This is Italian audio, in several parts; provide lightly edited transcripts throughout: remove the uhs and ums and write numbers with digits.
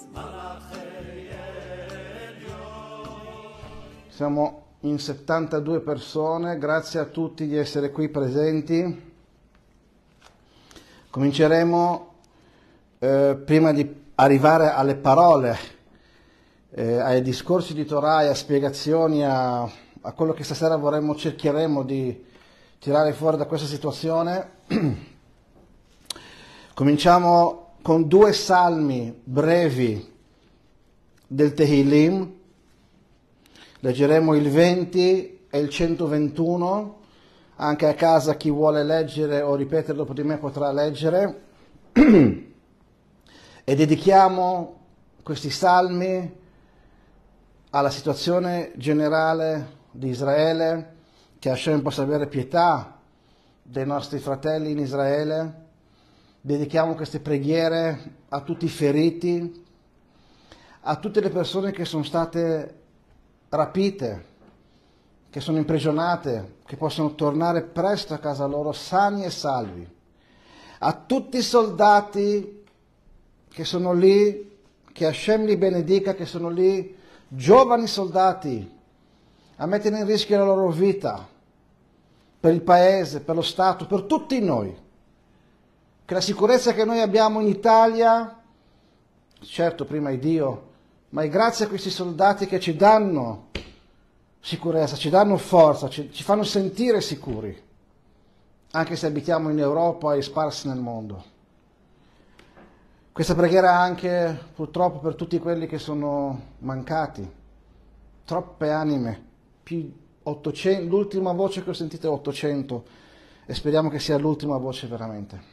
Siamo in 72 persone, grazie a tutti di essere qui presenti. Cominceremo, prima di arrivare alle parole, ai discorsi di Torah, a spiegazioni, a quello che stasera cercheremo di tirare fuori da questa situazione. Cominciamo con 2 salmi brevi del Tehillim. Leggeremo il 20 e il 121, anche a casa chi vuole leggere o ripetere dopo di me potrà leggere, e dedichiamo questi salmi alla situazione generale di Israele, che Hashem possa avere pietà dei nostri fratelli in Israele. Dedichiamo queste preghiere a tutti i feriti, a tutte le persone che sono state rapite, che sono imprigionate, che possono tornare presto a casa loro sani e salvi, a tutti i soldati che sono lì, che Hashem li benedica, che sono lì, giovani soldati, a mettere in rischio la loro vita per il paese, per lo Stato, per tutti noi. Che la sicurezza che noi abbiamo in Italia, certo prima è Dio, ma è grazie a questi soldati che ci danno sicurezza, ci danno forza, ci fanno sentire sicuri, anche se abitiamo in Europa e sparsi nel mondo. Questa preghiera anche purtroppo per tutti quelli che sono mancati, troppe anime, più 800, l'ultima voce che ho sentito è 800 e speriamo che sia l'ultima voce veramente.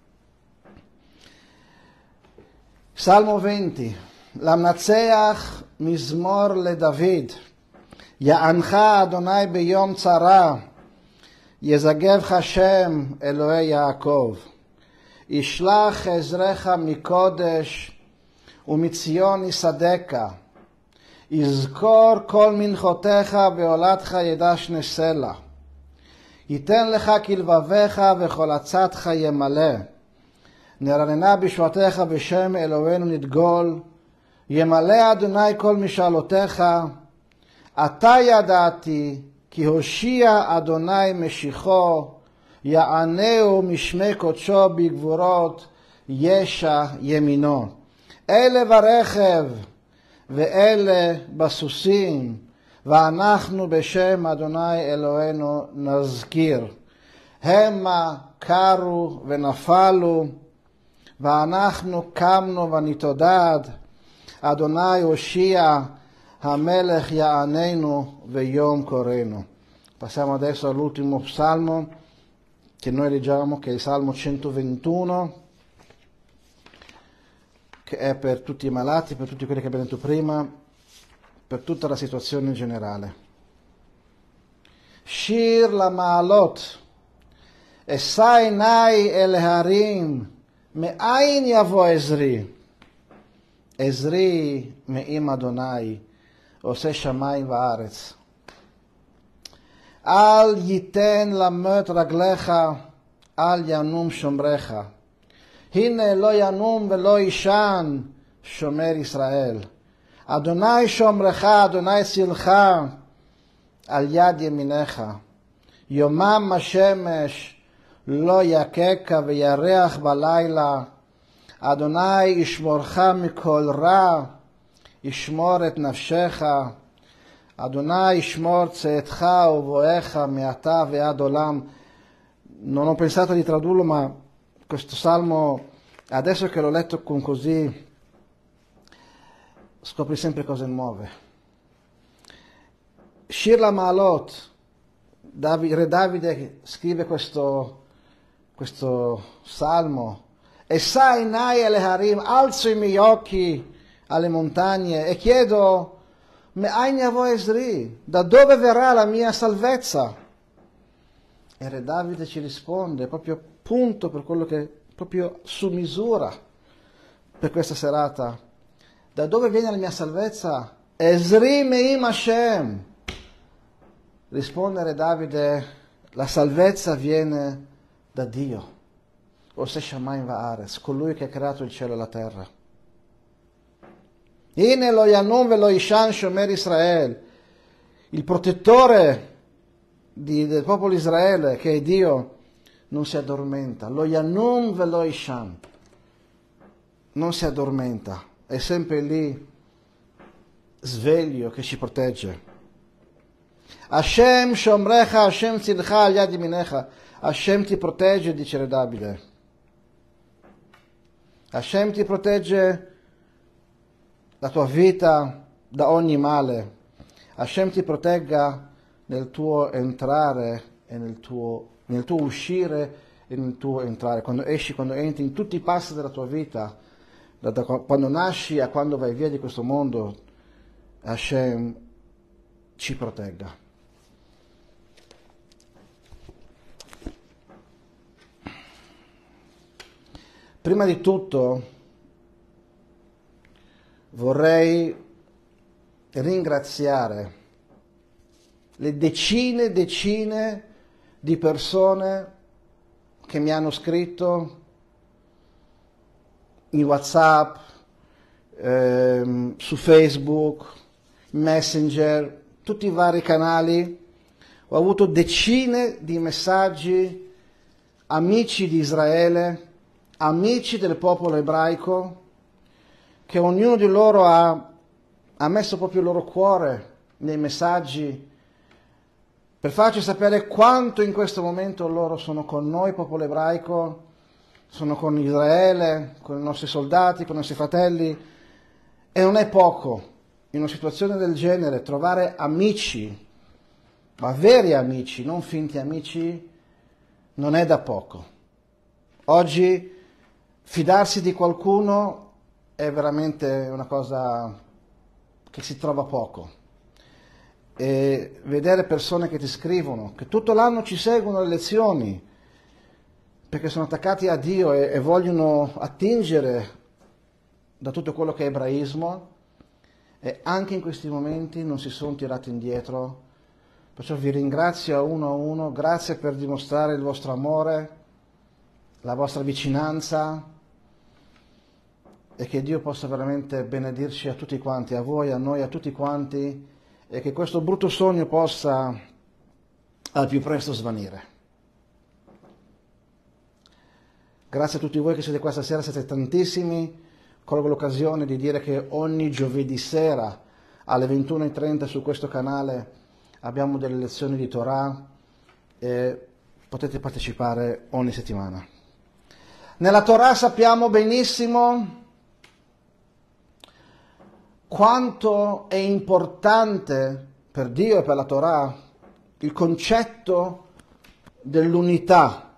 Salmo 20. למנצח מזמור לדוד, יענך אדוני ביום צרה, יזגבך השם אלוהי יעקב, ישלח עזרך מקודש ומציון יסדך, יזכור כל מנחותיך ועולתך ידש סלע, ייתן לך כלבביך וכל עצתך ימלא, נרננה בשבתך בשם אלוהינו נדגול, ימלא אדוני כל משאלותיך, אתה ידעתי כי הושיע אדוני משיחו, יענהו משמי קודשו בגבורות ישע ימינו. אלה ברכב ואלה בסוסים, ואנחנו בשם אדוני אלוהינו נזכיר. המה קרו ונפלו, ואנחנו קמנו ונתעודד, Adonai Oshia, Hamelech Ya'anenu Veyom Korenu. Passiamo adesso all'ultimo salmo che noi leggiamo, che è il Salmo 121, che è per tutti i malati, per tutti quelli che abbiamo detto prima, per tutta la situazione in generale. Shir la Ma'alot, Esai Nai El Harim, Me'ain Yavo Ezri. עזרי מעם אדוני, עושה שמיים וארץ. אל ייתן למוט רגליך, אל ינום שומרך. הנה לא ינום ולא יישן, שומר ישראל. אדוני שומרך, אדוני צילך, על יד ימינך. יומם השמש לא יכך וירח בלילה, אדוני ישמורך מכל רע, ישמור את נפשך, אדוני ישמור צאתך ובואך מעתה ועד עולם. Non ho pensato di tradurlo, ma questo salmo, adesso che l'ho letto con così, scopri sempre cose nuove. Shir la Ma'alot, Re Davide scrive questo salmo. E sai nai ele harim, alzo i miei occhi alle montagne e chiedo, me'ain yavo Ezri, da dove verrà la mia salvezza? E Re Davide ci risponde proprio punto per quello che proprio su misura per questa serata. Da dove viene la mia salvezza? Ezri me'im Hashem. Risponde Re Davide, la salvezza viene da Dio. Ose Shamayim Va'aretz, colui che ha creato il cielo e la terra. Ine lo Yanum ve lo Ishan Shomer Israel, il protettore del popolo Israele, che è Dio, non si addormenta. Lo Yanum ve lo Ishan, non si addormenta, è sempre lì, sveglio, che ci protegge. Hashem Shomrecha, Hashem Tzilcha al Yad Yaminecha, Hashem ti protegge, dice Re Davide. Hashem ti protegge la tua vita da ogni male. Hashem ti protegga nel tuo entrare e nel tuo uscire e nel tuo entrare. Quando esci, quando entri in tutti i passi della tua vita, da quando nasci a quando vai via di questo mondo, Hashem ci protegga. Prima di tutto vorrei ringraziare le decine di persone che mi hanno scritto in WhatsApp, su Facebook, Messenger, tutti i vari canali. Ho avuto decine di messaggi, amici di Israele, amici del popolo ebraico, che ognuno di loro ha messo proprio il loro cuore nei messaggi per farci sapere quanto in questo momento loro sono con noi, popolo ebraico, sono con Israele, con i nostri soldati, con i nostri fratelli. E non è poco, in una situazione del genere, trovare amici, ma veri amici, non finti amici, non è da poco. Oggi fidarsi di qualcuno è veramente una cosa che si trova poco. E vedere persone che ti scrivono, che tutto l'anno ci seguono le lezioni, perché sono attaccati a Dio e vogliono attingere da tutto quello che è ebraismo, e anche in questi momenti non si sono tirati indietro. Perciò vi ringrazio a uno, grazie per dimostrare il vostro amore, la vostra vicinanza, e che Dio possa veramente benedirci a tutti quanti, a voi, a noi, a tutti quanti, e che questo brutto sogno possa al più presto svanire. Grazie a tutti voi che siete qua stasera, siete tantissimi. Colgo l'occasione di dire che ogni giovedì sera alle 21:30 su questo canale abbiamo delle lezioni di Torah e potete partecipare ogni settimana. Nella Torah sappiamo benissimo quanto è importante per Dio e per la Torah il concetto dell'unità.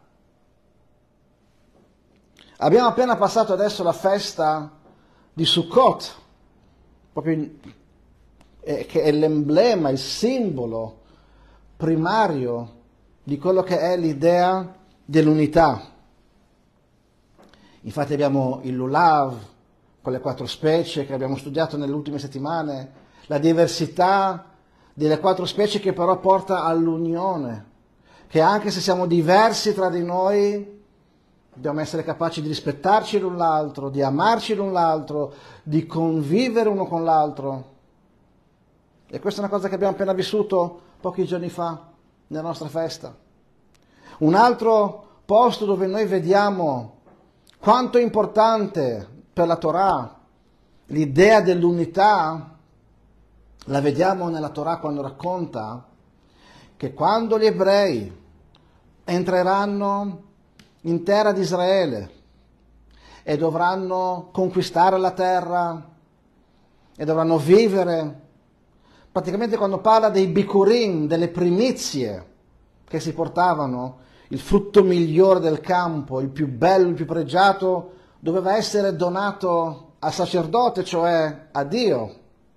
Abbiamo appena passato adesso la festa di Sukkot, proprio che è l'emblema, il simbolo primario di quello che è l'idea dell'unità. Infatti abbiamo il Lulav, con le 4 specie che abbiamo studiato nelle ultime settimane, la diversità delle 4 specie che però porta all'unione, che anche se siamo diversi tra di noi, dobbiamo essere capaci di rispettarci l'un l'altro, di amarci l'un l'altro, di convivere uno con l'altro. E questa è una cosa che abbiamo appena vissuto pochi giorni fa nella nostra festa. Un altro posto dove noi vediamo quanto è importante per la Torah l'idea dell'unità, la vediamo nella Torah quando racconta che quando gli ebrei entreranno in terra di Israele e dovranno conquistare la terra e dovranno vivere, praticamente quando parla dei bikurim, delle primizie che si portavano, il frutto migliore del campo, il più bello, il più pregiato, doveva essere donato al sacerdote, cioè a Dio.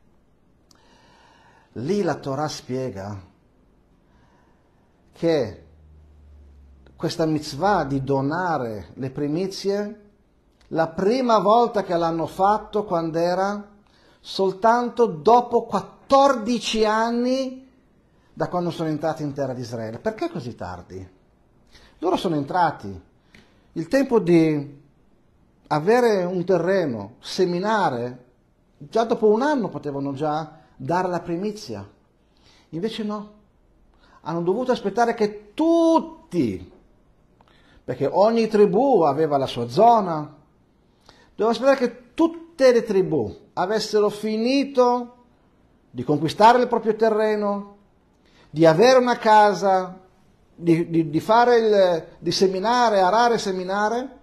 Lì la Torah spiega che questa mitzvah di donare le primizie, la prima volta che l'hanno fatto quando era soltanto dopo 14 anni da quando sono entrati in terra di Israele. Perché così tardi? Loro sono entrati, il tempo di avere un terreno, seminare, già dopo un anno potevano già dare la primizia. Invece no, hanno dovuto aspettare che tutti, perché ogni tribù aveva la sua zona, doveva aspettare che tutte le tribù avessero finito di conquistare il proprio terreno, di avere una casa, di fare di seminare, arare e seminare.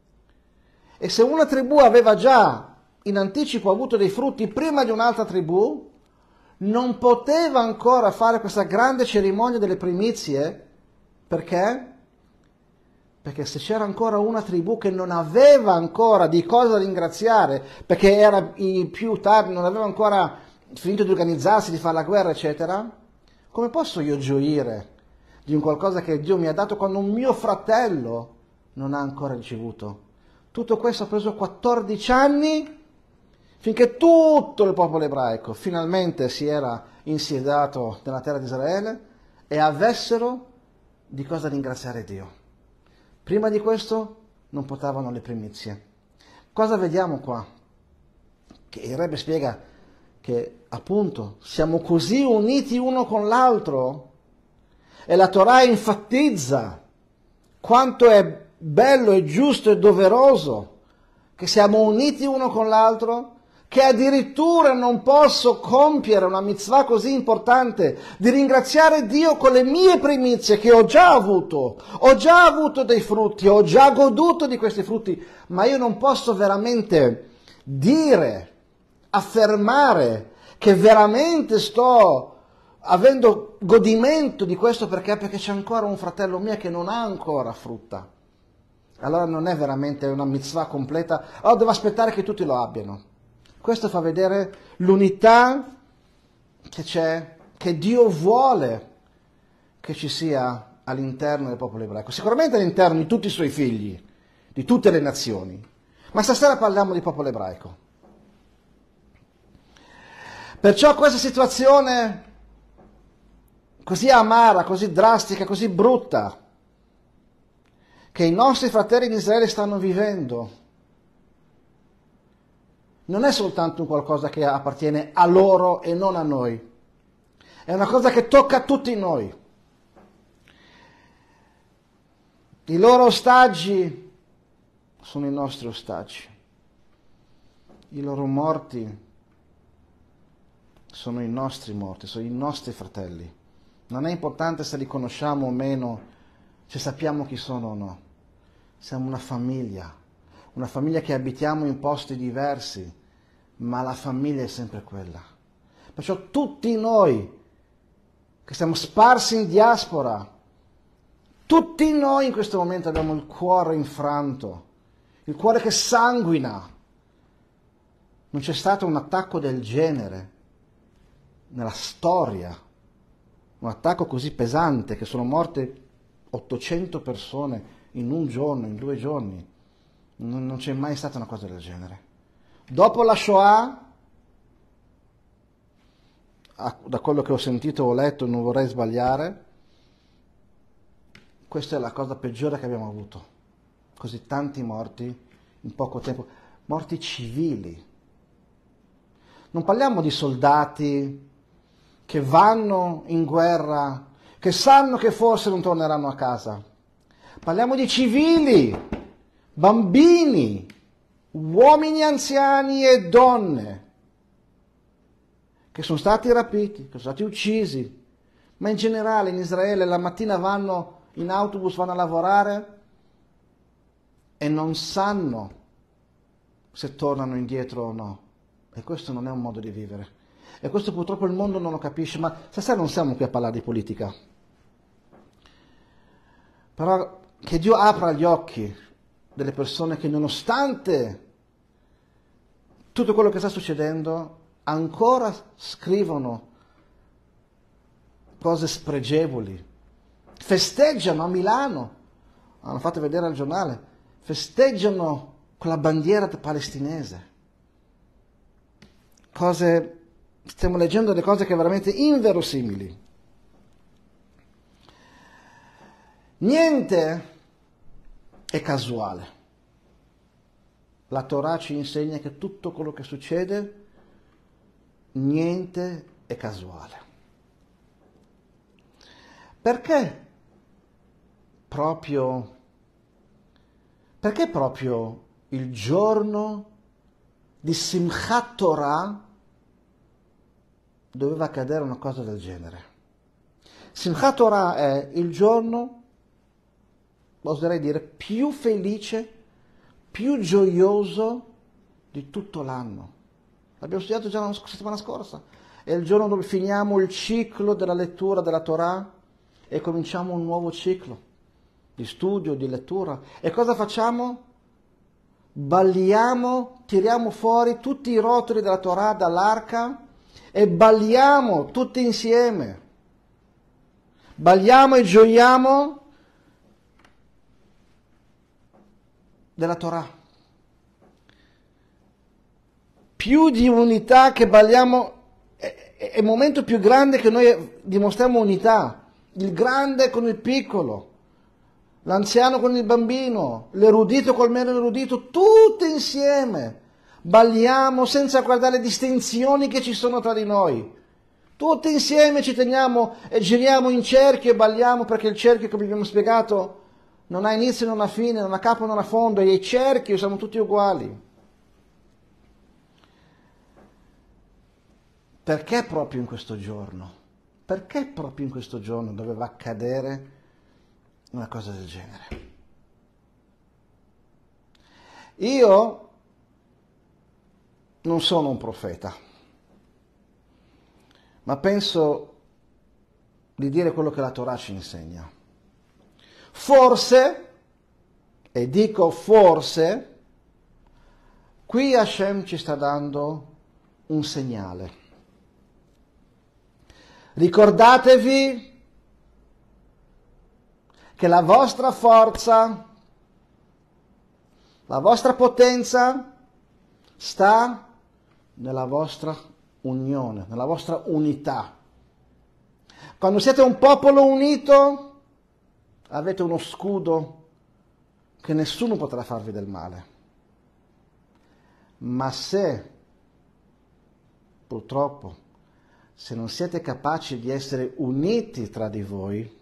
E se una tribù aveva già in anticipo avuto dei frutti prima di un'altra tribù, non poteva ancora fare questa grande cerimonia delle primizie. Perché? Perché se c'era ancora una tribù che non aveva ancora di cosa ringraziare, perché era più tardi, non aveva ancora finito di organizzarsi, di fare la guerra, eccetera, come posso io gioire di un qualcosa che Dio mi ha dato quando un mio fratello non ha ancora ricevuto? Tutto questo ha preso 14 anni finché tutto il popolo ebraico finalmente si era insiedato nella terra di Israele e avessero di cosa ringraziare Dio. Prima di questo non portavano le primizie. Cosa vediamo qua? Che il Rebbe spiega che appunto siamo così uniti uno con l'altro e la Torah enfatizza quanto è bello e giusto e doveroso che siamo uniti uno con l'altro, che addirittura non posso compiere una mitzvah così importante di ringraziare Dio con le mie primizie che ho già avuto dei frutti, ho già goduto di questi frutti, ma io non posso veramente dire, affermare che veramente sto avendo godimento di questo perché c'è ancora un fratello mio che non ha ancora frutta. Allora non è veramente una mitzvah completa, allora devo aspettare che tutti lo abbiano. Questo fa vedere l'unità che c'è, che Dio vuole che ci sia all'interno del popolo ebraico. Sicuramente all'interno di tutti i suoi figli, di tutte le nazioni. Ma stasera parliamo di popolo ebraico. Perciò questa situazione così amara, così drastica, così brutta, che i nostri fratelli in Israele stanno vivendo, non è soltanto un qualcosa che appartiene a loro e non a noi, è una cosa che tocca a tutti noi. I loro ostaggi sono i nostri ostaggi, i loro morti sono i nostri morti, sono i nostri fratelli. Non è importante se li conosciamo o meno, se sappiamo chi sono o no. Siamo una famiglia che abitiamo in posti diversi, ma la famiglia è sempre quella. Perciò tutti noi che siamo sparsi in diaspora, tutti noi in questo momento abbiamo il cuore infranto, il cuore che sanguina. Non c'è stato un attacco del genere nella storia, un attacco così pesante che sono morte 800 persone in un giorno, in 2 giorni. Non c'è mai stata una cosa del genere. Dopo la Shoah, da quello che ho sentito o letto, non vorrei sbagliare, questa è la cosa peggiore che abbiamo avuto. Così tanti morti in poco tempo, morti civili. Non parliamo di soldati che vanno in guerra, che sanno che forse non torneranno a casa. Parliamo di civili, bambini, uomini anziani e donne che sono stati rapiti, che sono stati uccisi, ma in generale in Israele la mattina vanno in autobus, vanno a lavorare e non sanno se tornano indietro o no. E questo non è un modo di vivere. E questo purtroppo il mondo non lo capisce, ma stasera non siamo qui a parlare di politica. Però che Dio apra gli occhi delle persone che nonostante tutto quello che sta succedendo ancora scrivono cose spregevoli, festeggiano a Milano, hanno fatto vedere al giornale, festeggiano con la bandiera palestinese. Stiamo leggendo delle cose che veramente inverosimili. Niente è casuale. La Torah ci insegna che tutto quello che succede niente è casuale. Perché proprio il giorno di Simchat Torah doveva accadere una cosa del genere? Simchat Torah è il giorno, oserei dire, più felice, più gioioso di tutto l'anno. L'abbiamo studiato già la settimana scorsa. È il giorno dove finiamo il ciclo della lettura della Torah e cominciamo un nuovo ciclo di studio, di lettura. E cosa facciamo? Balliamo, tiriamo fuori tutti i rotoli della Torah dall'arca e balliamo tutti insieme. Balliamo e gioiamo della Torah. Più di unità che balliamo, è il momento più grande che noi dimostriamo unità. Il grande con il piccolo, l'anziano con il bambino, l'erudito col meno erudito, tutti insieme. Balliamo senza guardare le distinzioni che ci sono tra di noi. Tutti insieme ci teniamo e giriamo in cerchio e balliamo, perché il cerchio, come abbiamo spiegato, non ha inizio, non ha fine, non ha capo, non ha fondo, e i cerchi siamo tutti uguali. Perché proprio in questo giorno? Perché proprio in questo giorno doveva accadere una cosa del genere? Io non sono un profeta, ma penso di dire quello che la Torah ci insegna. Forse, e dico forse, qui Hashem ci sta dando un segnale. Ricordatevi che la vostra forza, la vostra potenza sta nella vostra unione, nella vostra unità. Quando siete un popolo unito, avete uno scudo che nessuno potrà farvi del male. Ma se, purtroppo, se non siete capaci di essere uniti tra di voi,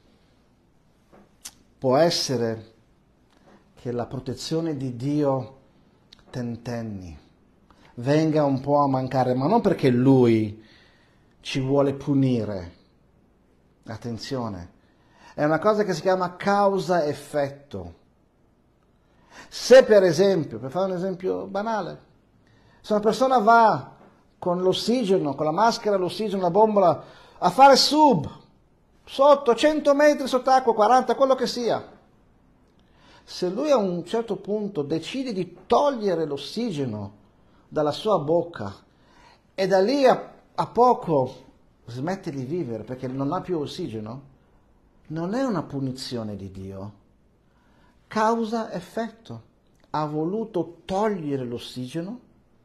può essere che la protezione di Dio tentenni, venga un po' a mancare, ma non perché Lui ci vuole punire. Attenzione, è una cosa che si chiama causa-effetto. Se per esempio, per fare un esempio banale, se una persona va con l'ossigeno, con la maschera, l'ossigeno, la bombola, a fare sotto 100 metri sott'acqua, 40, quello che sia, se lui a un certo punto decide di togliere l'ossigeno dalla sua bocca e da lì a poco smette di vivere perché non ha più ossigeno, non è una punizione di Dio. Causa-effetto. Ha voluto togliere l'ossigeno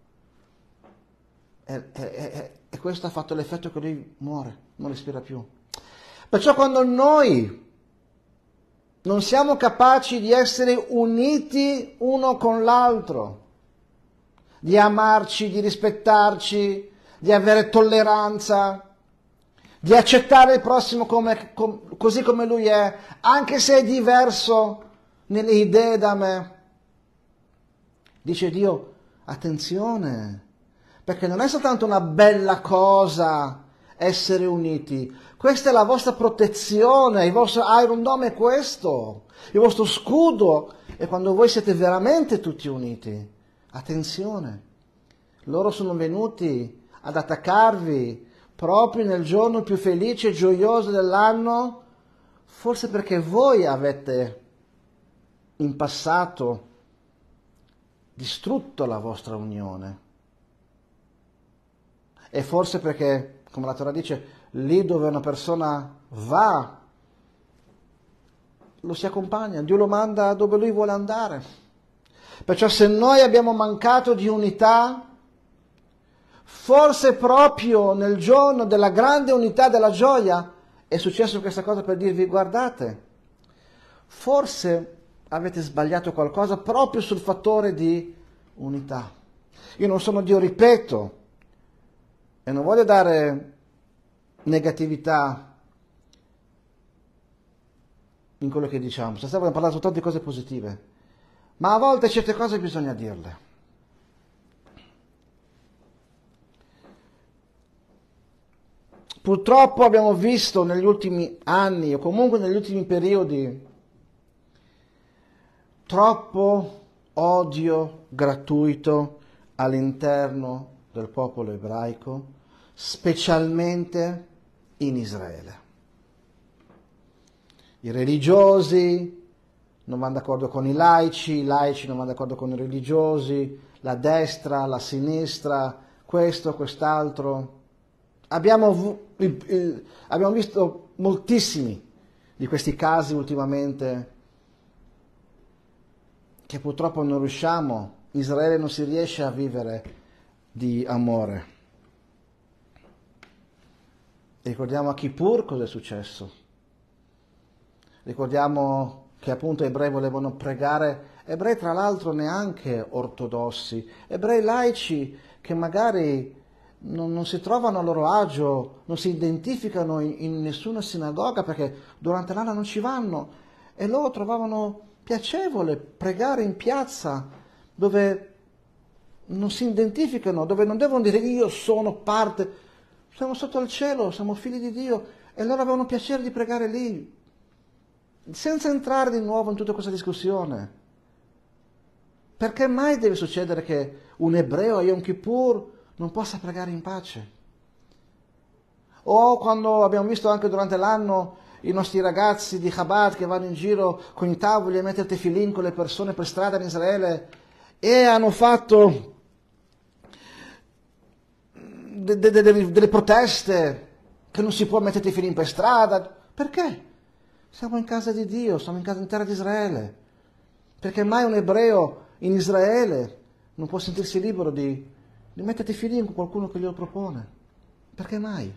e questo ha fatto l'effetto che lui muore, non respira più. Perciò quando noi non siamo capaci di essere uniti uno con l'altro, di amarci, di rispettarci, di avere tolleranza, di accettare il prossimo così come lui è, anche se è diverso nelle idee da me, dice Dio, attenzione, perché non è soltanto una bella cosa essere uniti, questa è la vostra protezione, il vostro Iron Dome è questo, il vostro scudo, e quando voi siete veramente tutti uniti, attenzione, loro sono venuti ad attaccarvi proprio nel giorno più felice e gioioso dell'anno, forse perché voi avete in passato distrutto la vostra unione, e forse perché, come la Torah dice, lì dove una persona va, lo si accompagna, Dio lo manda dove lui vuole andare. Perciò se noi abbiamo mancato di unità, forse proprio nel giorno della grande unità, della gioia, è successo questa cosa per dirvi, guardate, forse avete sbagliato qualcosa proprio sul fattore di unità. Io non sono Dio, ripeto, e non voglio dare negatività in quello che diciamo, stiamo parlando soltanto di cose positive, ma a volte certe cose bisogna dirle. Purtroppo abbiamo visto negli ultimi anni o comunque negli ultimi periodi troppo odio gratuito all'interno del popolo ebraico, specialmente in Israele. I religiosi non vanno d'accordo con i laici non vanno d'accordo con i religiosi, la destra, la sinistra, questo, quest'altro. Abbiamo visto moltissimi di questi casi ultimamente che purtroppo non riusciamo, Israele non si riesce a vivere di amore. Ricordiamo a Kippur cosa è successo. Ricordiamo che appunto ebrei volevano pregare, ebrei tra l'altro neanche ortodossi, ebrei laici che magari non si trovano a loro agio, non si identificano in nessuna sinagoga perché durante l'anno non ci vanno e loro trovavano piacevole pregare in piazza dove non si identificano, dove non devono dire io sono parte, siamo sotto al cielo, siamo figli di Dio e loro avevano piacere di pregare lì, senza entrare di nuovo in tutta questa discussione. Perché mai deve succedere che un ebreo a Yom Kippur non possa pregare in pace? O quando abbiamo visto anche durante l'anno i nostri ragazzi di Chabad che vanno in giro con i tavoli a mettere tefillin con le persone per strada in Israele e hanno fatto delle proteste che non si può mettere tefillin per strada. Perché? Siamo in casa di Dio, siamo in terra di Israele. Perché mai un ebreo in Israele non può sentirsi libero di mettere tefillin con qualcuno che glielo propone? Perché mai?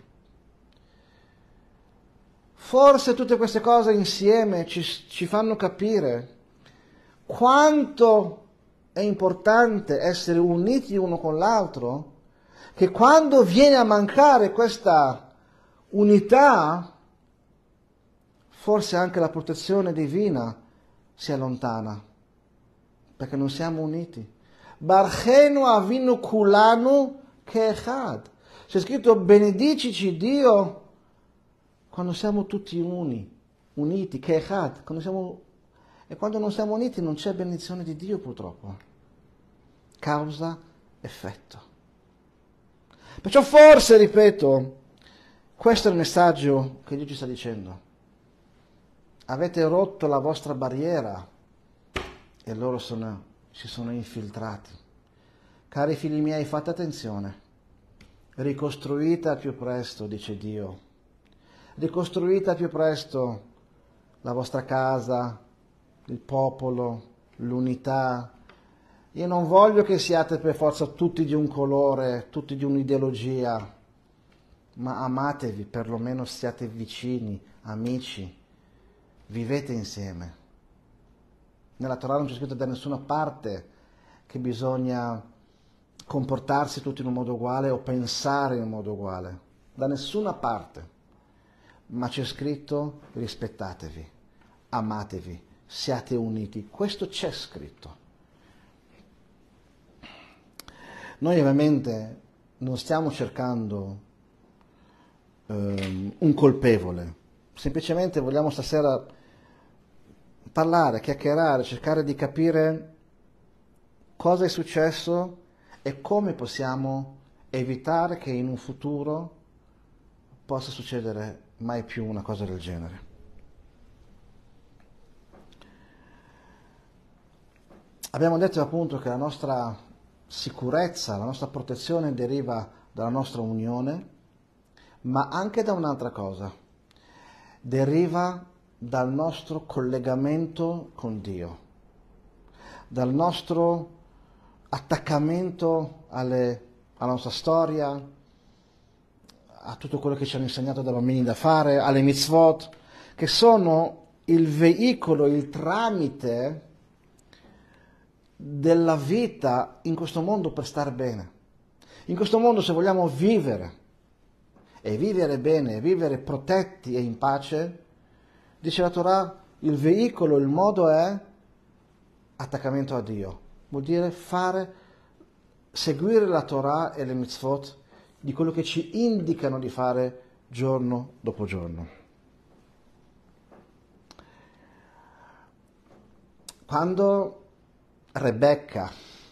Forse tutte queste cose insieme ci fanno capire quanto è importante essere uniti uno con l'altro, che quando viene a mancare questa unità, forse anche la protezione divina si allontana, perché non siamo uniti. Barchenu avinu kulanu keechad. C'è scritto benedicici Dio quando siamo tutti uniti, keechad. E quando non siamo uniti non c'è benedizione di Dio purtroppo. Causa-effetto. Perciò forse, ripeto, questo è il messaggio che Dio ci sta dicendo. Avete rotto la vostra barriera e loro si sono infiltrati. Cari figli miei, fate attenzione. Ricostruite al più presto, dice Dio. Ricostruite al più presto la vostra casa, il popolo, l'unità. Io non voglio che siate per forza tutti di un colore, tutti di un'ideologia, ma amatevi, perlomeno siate vicini, amici, vivete insieme. Nella Torah non c'è scritto da nessuna parte che bisogna comportarsi tutti in un modo uguale o pensare in un modo uguale, da nessuna parte, ma c'è scritto rispettatevi, amatevi, siate uniti, questo c'è scritto. Noi ovviamente non stiamo cercando un colpevole, semplicemente vogliamo stasera parlare, chiacchierare, cercare di capire cosa è successo e come possiamo evitare che in un futuro possa succedere mai più una cosa del genere. Abbiamo detto appunto che la nostra sicurezza, la nostra protezione deriva dalla nostra unione, ma anche da un'altra cosa, deriva dal nostro collegamento con Dio, dal nostro attaccamento alla nostra storia, a tutto quello che ci hanno insegnato da bambini da fare, alle mitzvot, che sono il veicolo, il tramite della vita in questo mondo per star bene. In questo mondo, se vogliamo vivere, e vivere bene, e vivere protetti e in pace, dice la Torah, il veicolo, il modo è attaccamento a Dio. Vuol dire seguire la Torah e le mitzvot di quello che ci indicano di fare giorno dopo giorno. Quando Rebecca,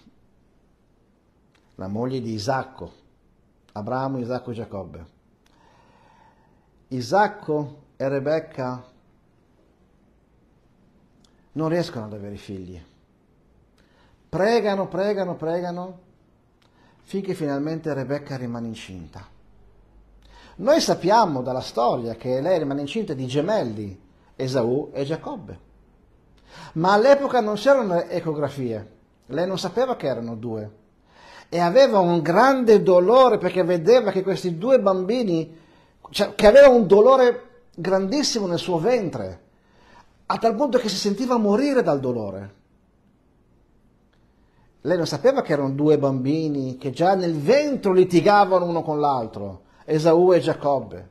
la moglie di Isacco, Abramo, Isacco e Giacobbe, Isacco e Rebecca non riescono ad avere figli. Pregano, finché finalmente Rebecca rimane incinta. Noi sappiamo dalla storia che lei rimane incinta di gemelli, Esaù e Giacobbe. Ma all'epoca non c'erano ecografie, lei non sapeva che erano due e aveva un grande dolore perché vedeva che questi due bambini, che aveva un dolore grandissimo nel suo ventre, a tal punto che si sentiva morire dal dolore. Lei non sapeva che erano due bambini che già nel ventre litigavano uno con l'altro, Esaù e Giacobbe.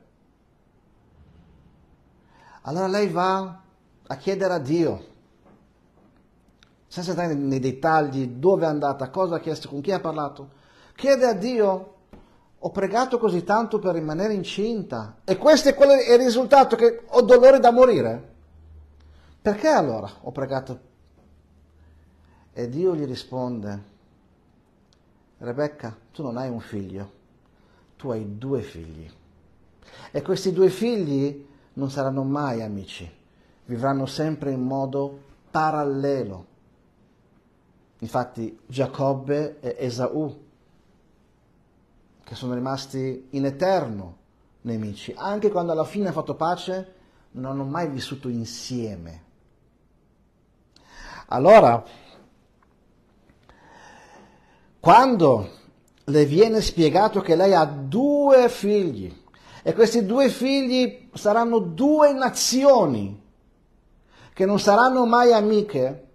Allora lei va a chiedere a Dio, senza entrare nei dettagli, dove è andata, cosa ha chiesto, con chi ha parlato. Chiede a Dio, ho pregato così tanto per rimanere incinta e questo è il risultato, che ho dolore da morire. Perché allora ho pregato? E Dio gli risponde, Rebecca, tu non hai un figlio, tu hai due figli. E questi due figli non saranno mai amici, vivranno sempre in modo parallelo. Infatti Giacobbe e Esaù, che sono rimasti in eterno nemici, anche quando alla fine hanno fatto pace, non hanno mai vissuto insieme. Allora, quando le viene spiegato che lei ha due figli e questi due figli saranno due nazioni che non saranno mai amiche,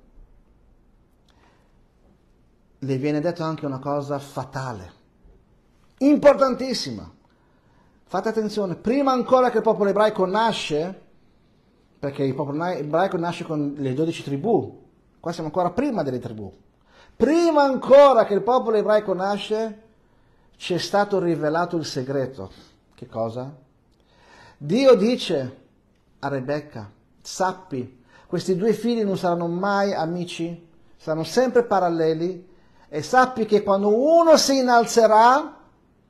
le viene detto anche una cosa fatale, importantissima. Fate attenzione, prima ancora che il popolo ebraico nasce, perché il popolo ebraico nasce con le 12 tribù, qua siamo ancora prima delle tribù, prima ancora che il popolo ebraico nasce, ci è stato rivelato il segreto. Che cosa? Dio dice a Rebecca, sappi, questi due figli non saranno mai amici, saranno sempre paralleli, e sappi che quando uno si innalzerà,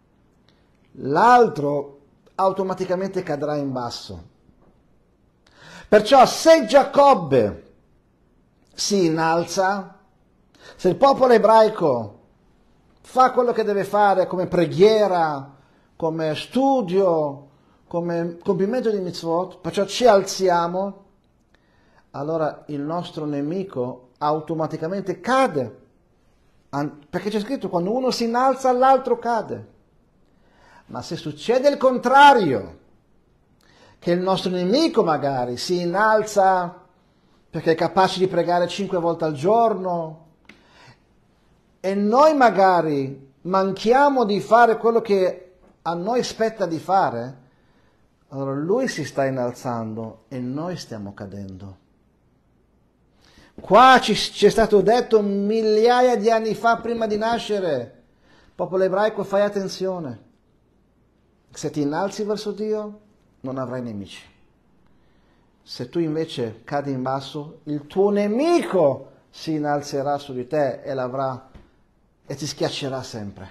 l'altro automaticamente cadrà in basso. Perciò se Giacobbe si innalza, se il popolo ebraico fa quello che deve fare come preghiera, come studio, come compimento di mitzvot, perciò ci alziamo, allora il nostro nemico automaticamente cade. Perché c'è scritto, quando uno si innalza l'altro cade. Ma se succede il contrario, che il nostro nemico magari si innalza perché è capace di pregare 5 volte al giorno e noi magari manchiamo di fare quello che a noi spetta di fare, allora lui si sta innalzando e noi stiamo cadendo. Qua ci è stato detto migliaia di anni fa, prima di nascere, popolo ebraico, fai attenzione, se ti innalzi verso Dio non avrai nemici, se tu invece cadi in basso il tuo nemico si innalzerà su di te e l'avrà e ti schiaccerà sempre.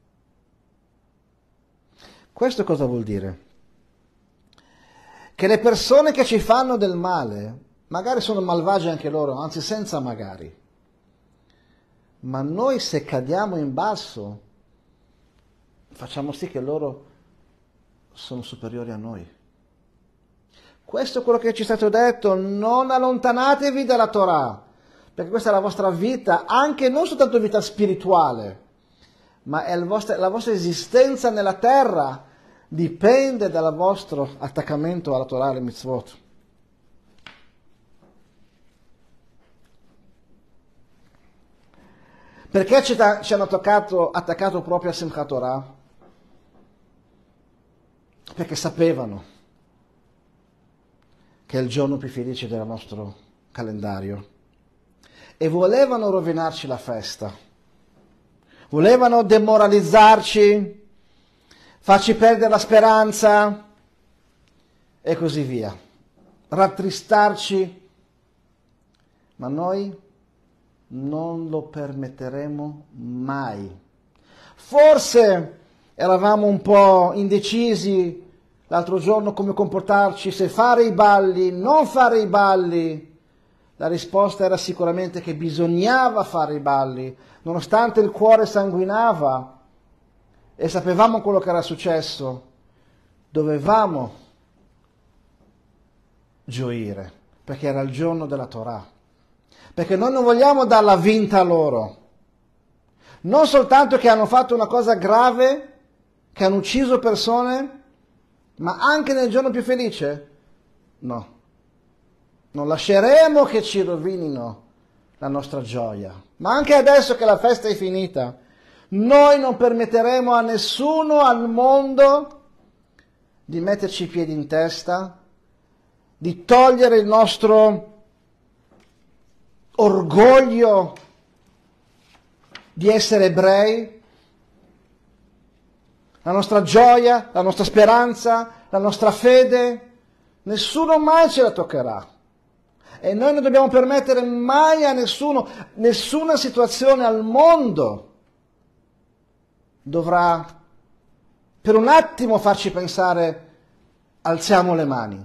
Questo cosa vuol dire? Che le persone che ci fanno del male magari sono malvagie anche loro, anzi senza magari. Ma noi se cadiamo in basso, facciamo sì che loro sono superiori a noi. Questo è quello che ci è stato detto, non allontanatevi dalla Torah, perché questa è la vostra vita, anche non soltanto vita spirituale, ma è la vostra esistenza nella terra, dipende dal vostro attaccamento alla Torah e alle mitzvot. Perché ci hanno attaccato proprio a Simchat Torah? Perché sapevano che è il giorno più felice del nostro calendario e volevano rovinarci la festa, volevano demoralizzarci, farci perdere la speranza e così via, rattristarci, ma noi non lo permetteremo mai. Forse eravamo un po' indecisi l'altro giorno come comportarci, se fare i balli, non fare i balli. La risposta era sicuramente che bisognava fare i balli, nonostante il cuore sanguinava e sapevamo quello che era successo. Dovevamo gioire, perché era il giorno della Torah. Perché noi non vogliamo darla vinta a loro. Non soltanto che hanno fatto una cosa grave, che hanno ucciso persone, ma anche nel giorno più felice? No. Non lasceremo che ci rovinino la nostra gioia. Ma anche adesso che la festa è finita, noi non permetteremo a nessuno al mondo di metterci i piedi in testa, di togliere il nostro orgoglio di essere ebrei, la nostra gioia, la nostra speranza, la nostra fede. Nessuno mai ce la toccherà. E noi non dobbiamo permettere mai a nessuno, nessuna situazione al mondo dovrà per un attimo farci pensare alziamo le mani.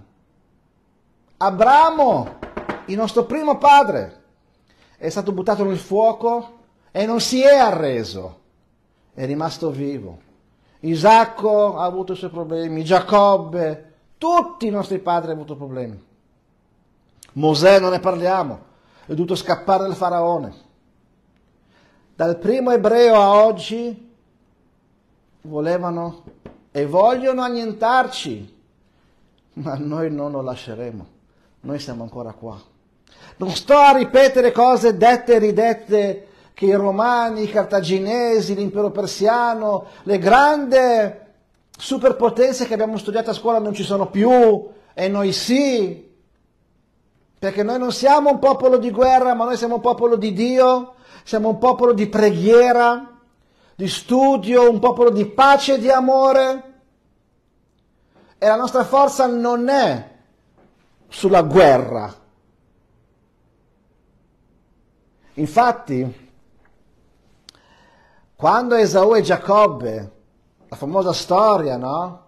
Abramo, il nostro primo padre, è stato buttato nel fuoco e non si è arreso, è rimasto vivo. Isacco ha avuto i suoi problemi, Giacobbe, tutti i nostri padri hanno avuto problemi. Mosè non ne parliamo, è dovuto scappare dal faraone. Dal primo ebreo a oggi volevano e vogliono annientarci, ma noi non lo lasceremo, noi siamo ancora qua. Non sto a ripetere cose dette e ridette che i romani, i cartaginesi, l'impero persiano, le grandi superpotenze che abbiamo studiato a scuola non ci sono più e noi sì, perché noi non siamo un popolo di guerra, ma noi siamo un popolo di Dio, siamo un popolo di preghiera, di studio, un popolo di pace e di amore. E la nostra forza non è sulla guerra. Infatti, quando Esaù e Giacobbe, la famosa storia, no?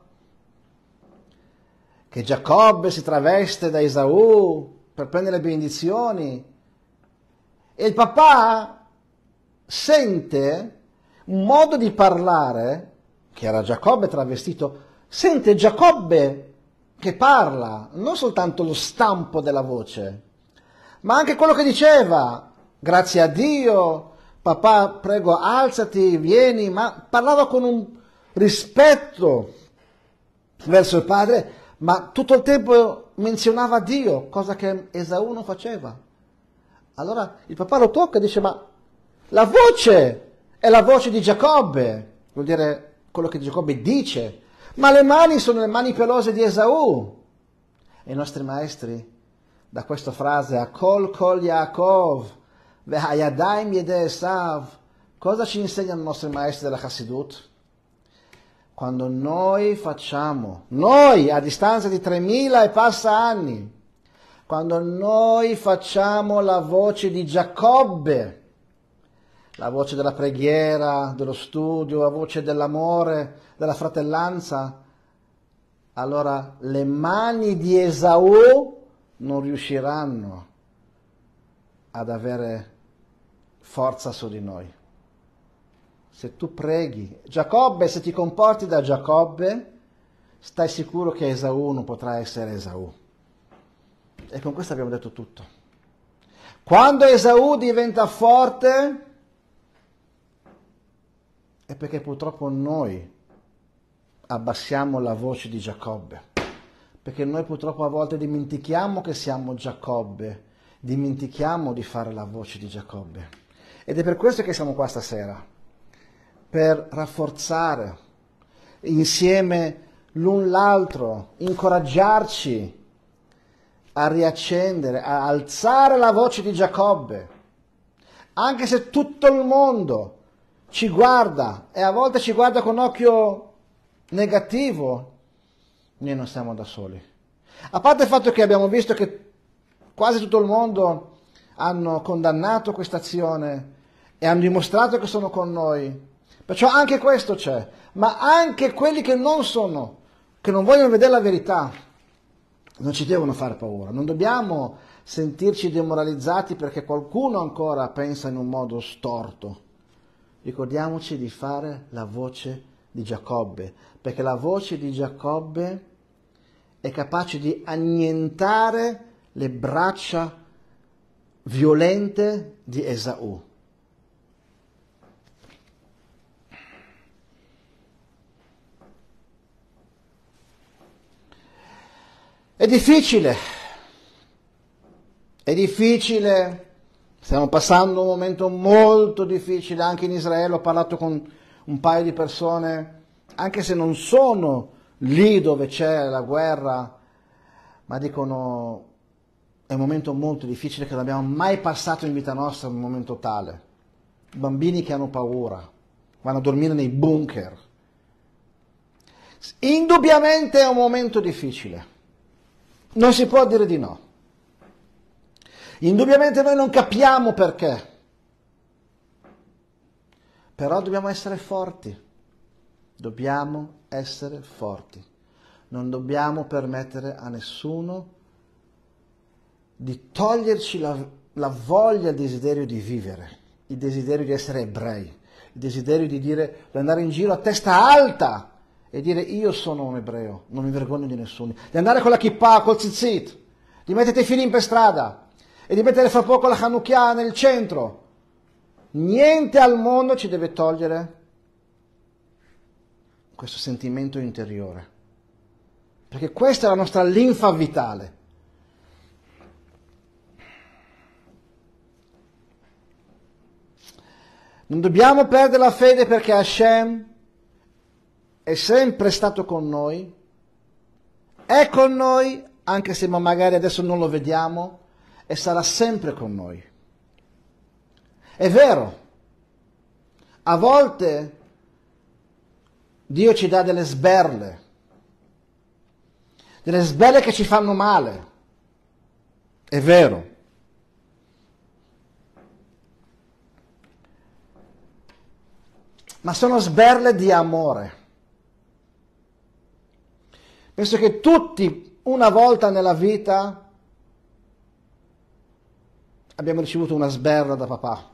Che Giacobbe si traveste da Esaù per prendere le benedizioni e il papà sente un modo di parlare, che era Giacobbe travestito, sente Giacobbe che parla, non soltanto lo stampo della voce, ma anche quello che diceva, grazie a Dio, papà prego alzati, vieni, ma parlava con un rispetto verso il padre, ma tutto il tempo menzionava Dio, cosa che Esaù non faceva. Allora il papà lo tocca e dice, ma la voce è la voce di Giacobbe, vuol dire quello che Giacobbe dice, ma le mani sono le mani pelose di Esaù. E i nostri maestri, da questa frase, Akol kol Yaakov, Vehayadaim yedei Esav, cosa ci insegnano i nostri maestri della Chassidut? Quando noi facciamo, noi a distanza di 3000 e passa anni, quando noi facciamo la voce di Giacobbe, la voce della preghiera, dello studio, la voce dell'amore, della fratellanza, allora le mani di Esaù non riusciranno ad avere forza su di noi. Se tu preghi Giacobbe, se ti comporti da Giacobbe, stai sicuro che Esaù non potrà essere Esaù. E con questo abbiamo detto tutto. Quando Esaù diventa forte è perché purtroppo noi abbassiamo la voce di Giacobbe, perché noi purtroppo a volte dimentichiamo che siamo Giacobbe, dimentichiamo di fare la voce di Giacobbe. Ed è per questo che siamo qua stasera, per rafforzare insieme l'un l'altro, incoraggiarci a riaccendere, a alzare la voce di Giacobbe, anche se tutto il mondo ci guarda e a volte ci guarda con occhio negativo, noi non siamo da soli. A parte il fatto che abbiamo visto che quasi tutto il mondo hanno condannato questa azione e hanno dimostrato che sono con noi, perciò anche questo c'è, ma anche quelli che non sono, che non vogliono vedere la verità, non ci devono fare paura, non dobbiamo sentirci demoralizzati perché qualcuno ancora pensa in un modo storto. Ricordiamoci di fare la voce di Giacobbe, perché la voce di Giacobbe è capace di annientare le braccia violente di Esaù. È difficile, stiamo passando un momento molto difficile anche in Israele. Ho parlato con un paio di persone, anche se non sono lì dove c'è la guerra, ma dicono è un momento molto difficile che non abbiamo mai passato in vita nostra, un momento tale. Bambini che hanno paura, vanno a dormire nei bunker. Indubbiamente è un momento difficile, non si può dire di no. Indubbiamente noi non capiamo perché, però dobbiamo essere forti, non dobbiamo permettere a nessuno di toglierci la voglia, il desiderio di vivere, il desiderio di essere ebrei, il desiderio di andare in giro a testa alta e dire io sono un ebreo, non mi vergogno di nessuno, di andare con la kippah, col tzitzit, di mettere i tefillin per strada e di mettere fra poco la Chanukia nel centro. Niente al mondo ci deve togliere questo sentimento interiore, perché questa è la nostra linfa vitale. Non dobbiamo perdere la fede perché Hashem è sempre stato con noi, è con noi, anche se magari adesso non lo vediamo, e sarà sempre con noi. È vero, a volte Dio ci dà delle sberle che ci fanno male, è vero. Ma sono sberle di amore. Penso che tutti, una volta nella vita, abbiamo ricevuto una sberla da papà.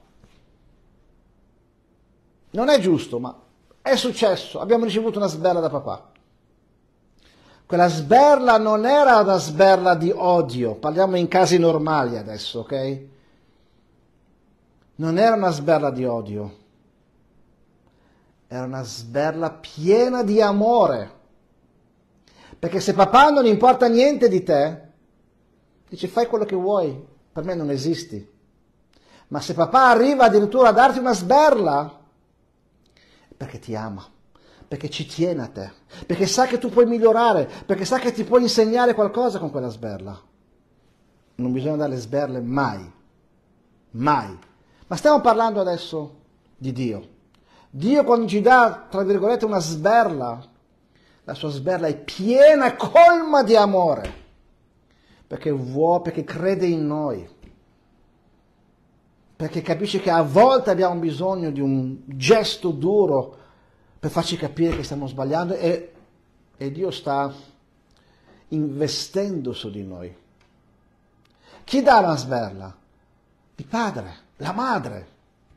Non è giusto, ma è successo, abbiamo ricevuto una sberla da papà. Quella sberla non era una sberla di odio, parliamo in casi normali adesso, ok? Non era una sberla di odio, era una sberla piena di amore. Perché se papà non importa niente di te, dice fai quello che vuoi, per me non esisti. Ma se papà arriva addirittura a darti una sberla, è perché ti ama, perché ci tiene a te, perché sa che tu puoi migliorare, perché sa che ti puoi insegnare qualcosa con quella sberla. Non bisogna dare le sberle mai, mai. Ma stiamo parlando adesso di Dio. Dio quando ci dà, tra virgolette, una sberla, la sua sberla è piena, colma di amore, perché vuole, perché crede in noi, perché capisce che a volte abbiamo bisogno di un gesto duro per farci capire che stiamo sbagliando e Dio sta investendo su di noi. Chi dà la sberla? Il padre, la madre.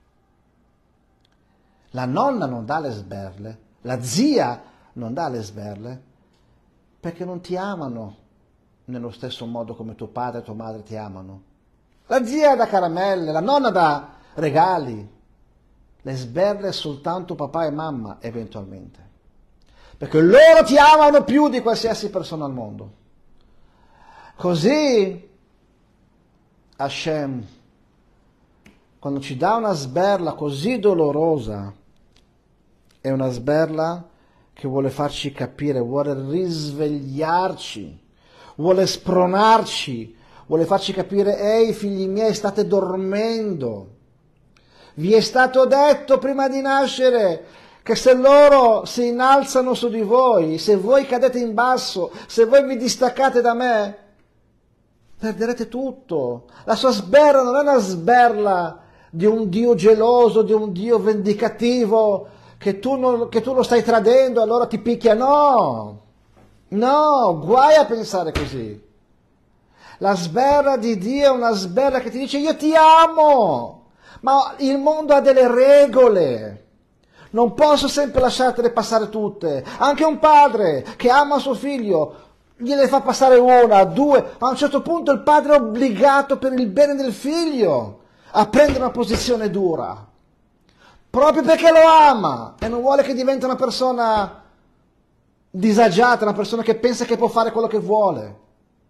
La nonna non dà le sberle, la zia non dà le sberle, perché non ti amano nello stesso modo come tuo padre e tua madre ti amano. La zia dà caramelle, la nonna dà regali, le sberle soltanto papà e mamma eventualmente, perché loro ti amano più di qualsiasi persona al mondo. Così Hashem, quando ci dà una sberla così dolorosa, è una sberla che vuole farci capire, vuole risvegliarci, vuole spronarci, vuole farci capire: ehi figli miei, state dormendo. Vi è stato detto prima di nascere che se loro si innalzano su di voi, se voi cadete in basso, se voi vi distaccate da me, perderete tutto. La sua sberla non è una sberla di un Dio geloso, di un Dio vendicativo, che tu lo stai tradendo, allora ti picchia. No, no, guai a pensare così. La sberla di Dio è una sberla che ti dice: io ti amo, ma il mondo ha delle regole. Non posso sempre lasciartele passare tutte. Anche un padre che ama suo figlio gliene fa passare una, due, ma a un certo punto il padre è obbligato per il bene del figlio a prendere una posizione dura, proprio perché lo ama e non vuole che diventi una persona disagiata, una persona che pensa che può fare quello che vuole,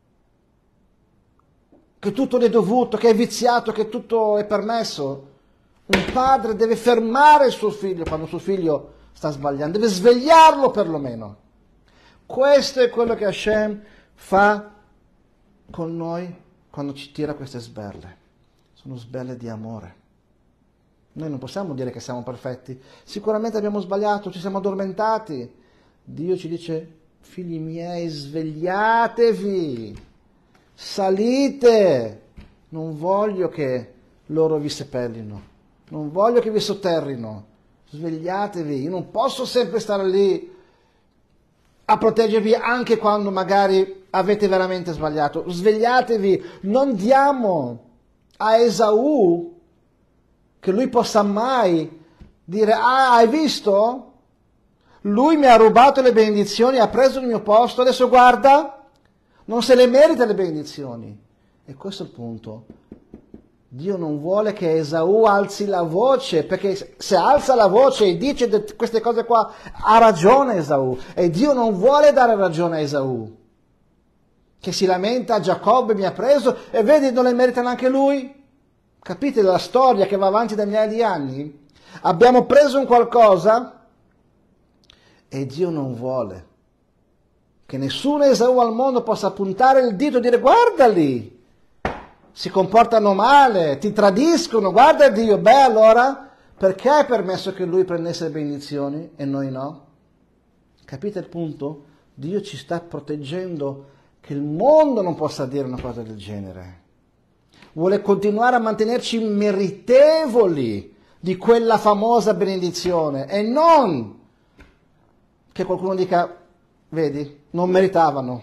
che tutto gli è dovuto, che è viziato, che tutto è permesso. Un padre deve fermare il suo figlio quando suo figlio sta sbagliando, deve svegliarlo perlomeno. Questo è quello che Hashem fa con noi quando ci tira queste sberle. Sono sberle di amore. Noi non possiamo dire che siamo perfetti. Sicuramente abbiamo sbagliato, ci siamo addormentati. Dio ci dice: figli miei, svegliatevi, salite. Non voglio che loro vi seppellino. Non voglio che vi sotterrino, svegliatevi. Io non posso sempre stare lì a proteggervi anche quando magari avete veramente sbagliato. Svegliatevi, non diamo a Esaù che lui possa mai dire: ah, hai visto? Lui mi ha rubato le benedizioni, ha preso il mio posto, adesso guarda, non se le merita le benedizioni. E questo è il punto. Dio non vuole che Esaù alzi la voce, perché se alza la voce e dice queste cose qua, ha ragione Esaù. E Dio non vuole dare ragione a Esaù, che si lamenta: Giacobbe mi ha preso, e vedi, non le merita neanche lui. Capite la storia che va avanti da migliaia di anni? Abbiamo preso un qualcosa e Dio non vuole che nessun Esaù al mondo possa puntare il dito e dire: guarda lì, si comportano male, ti tradiscono, guarda Dio. Beh, allora, perché hai permesso che lui prendesse le benedizioni e noi no? Capite il punto? Dio ci sta proteggendo che il mondo non possa dire una cosa del genere. Vuole continuare a mantenerci meritevoli di quella famosa benedizione e non che qualcuno dica: vedi, non meritavano.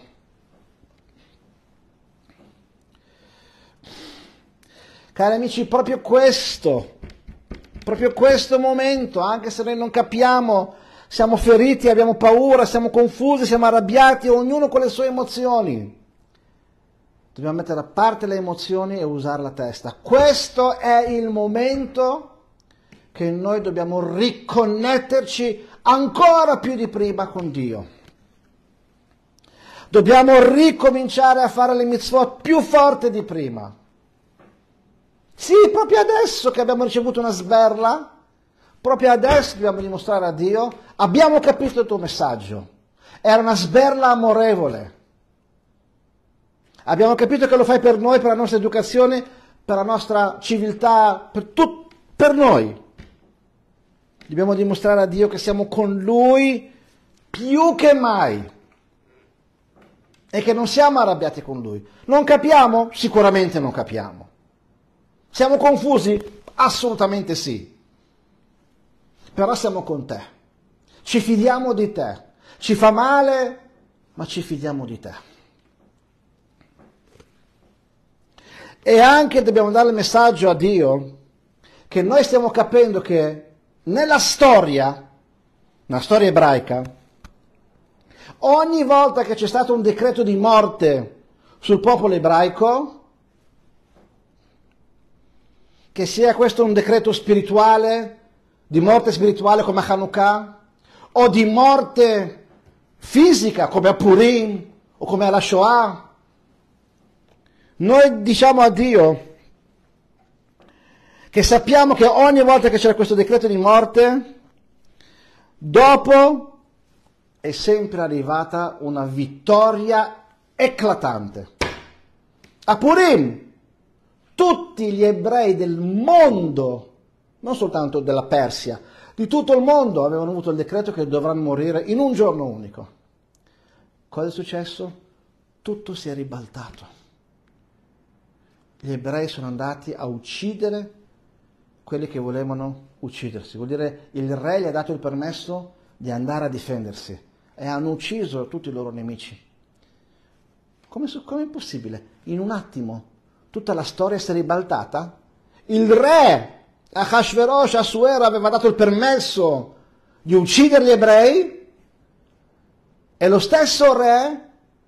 Cari amici, proprio questo momento, anche se noi non capiamo, siamo feriti, abbiamo paura, siamo confusi, siamo arrabbiati, ognuno con le sue emozioni. Dobbiamo mettere a parte le emozioni e usare la testa. Questo è il momento che noi dobbiamo riconnetterci ancora più di prima con Dio. Dobbiamo ricominciare a fare le mitzvot più forti di prima. Sì, proprio adesso che abbiamo ricevuto una sberla, proprio adesso dobbiamo dimostrare a Dio: abbiamo capito il tuo messaggio. Era una sberla amorevole. Abbiamo capito che lo fai per noi, per la nostra educazione, per la nostra civiltà, per noi. Dobbiamo dimostrare a Dio che siamo con Lui più che mai e che non siamo arrabbiati con Lui. Non capiamo? Sicuramente non capiamo. Siamo confusi? Assolutamente sì. Però siamo con te. Ci fidiamo di te. Ci fa male, ma ci fidiamo di te. E anche dobbiamo dare il messaggio a Dio che noi stiamo capendo che nella storia ebraica, ogni volta che c'è stato un decreto di morte sul popolo ebraico, che sia questo un decreto spirituale, di morte spirituale come a Hanukkah, o di morte fisica come a Purim o come alla Shoah, noi diciamo a Dio che sappiamo che ogni volta che c'era questo decreto di morte, dopo è sempre arrivata una vittoria eclatante. A Purim, tutti gli ebrei del mondo, non soltanto della Persia, di tutto il mondo avevano avuto il decreto che dovranno morire in un giorno unico. Cosa è successo? Tutto si è ribaltato. Gli ebrei sono andati a uccidere quelli che volevano uccidersi. Vuol dire il re gli ha dato il permesso di andare a difendersi e hanno ucciso tutti i loro nemici. Come è possibile? In un attimo tutta la storia si è ribaltata? Il re Ahashverosh, Assuero, aveva dato il permesso di uccidere gli ebrei e lo stesso re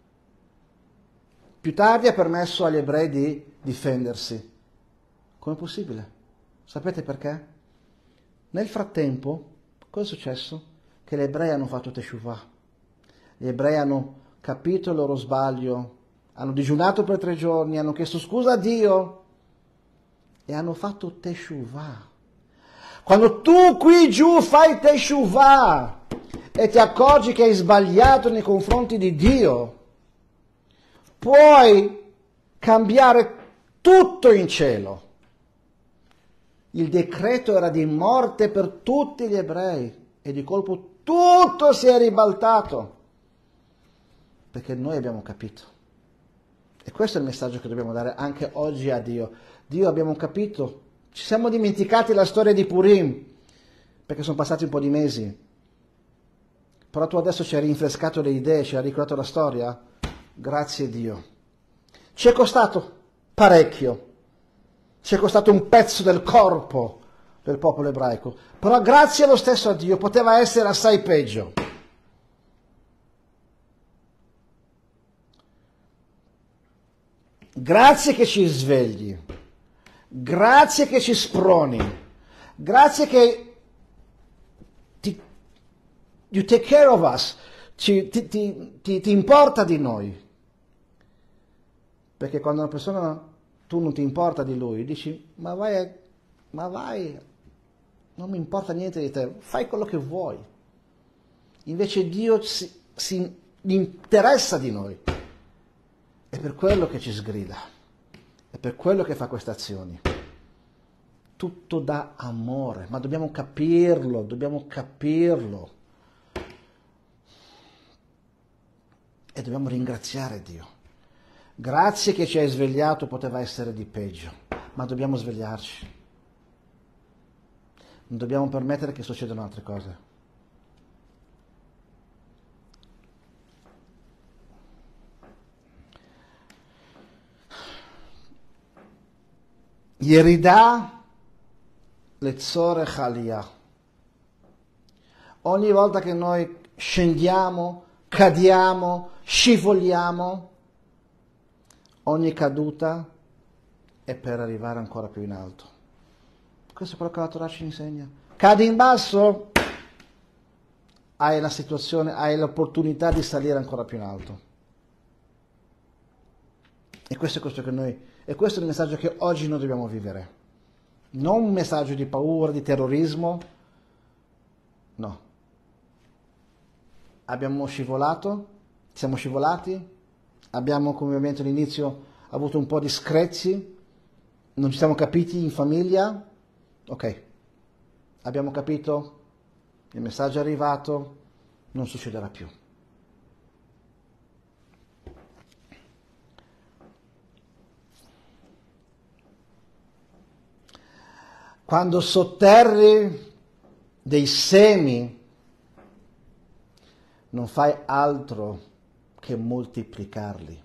più tardi ha permesso agli ebrei di difendersi. Com'è possibile? Sapete perché? Nel frattempo, cosa è successo? Che gli ebrei hanno fatto teshuvah. Gli ebrei hanno capito il loro sbaglio, hanno digiunato per 3 giorni, hanno chiesto scusa a Dio e hanno fatto teshuvah. Quando tu qui giù fai teshuvah e ti accorgi che hai sbagliato nei confronti di Dio, puoi cambiare tutto in cielo. Il decreto era di morte per tutti gli ebrei e di colpo tutto si è ribaltato perché noi abbiamo capito. E questo è il messaggio che dobbiamo dare anche oggi a Dio. Dio, abbiamo capito, ci siamo dimenticati la storia di Purim perché sono passati un po' di mesi, però tu adesso ci hai rinfrescato le idee, ci hai ricordato la storia. Grazie Dio. Ci è costato parecchio, ci è costato un pezzo del corpo del popolo ebraico, però grazie allo stesso a Dio, poteva essere assai peggio. Grazie che ci svegli, grazie che ci sproni, grazie che you take care of us, ti importa di noi. Perché quando una persona, tu non ti importa di lui, dici, ma vai, non mi importa niente di te, fai quello che vuoi. Invece Dio si interessa di noi. È per quello che ci sgrida, è per quello che fa queste azioni. Tutto da amore, ma dobbiamo capirlo. E dobbiamo ringraziare Dio. Grazie che ci hai svegliato, poteva essere di peggio, ma dobbiamo svegliarci. Non dobbiamo permettere che succedano altre cose. Yerida letzorech aliyah. Ogni volta che noi scendiamo, cadiamo, scivoliamo, ogni caduta è per arrivare ancora più in alto. Questo è quello che la Torah ci insegna. Cadi in basso, hai la situazione, hai l'opportunità di salire ancora più in alto. E questo è il messaggio che oggi noi dobbiamo vivere. Non un messaggio di paura, di terrorismo, no. Abbiamo scivolato, siamo scivolati, abbiamo, come ovviamente all'inizio, avuto un po' di screzi, non ci siamo capiti in famiglia, ok, abbiamo capito, il messaggio è arrivato, non succederà più. Quando sotterri dei semi, non fai altro che moltiplicarli.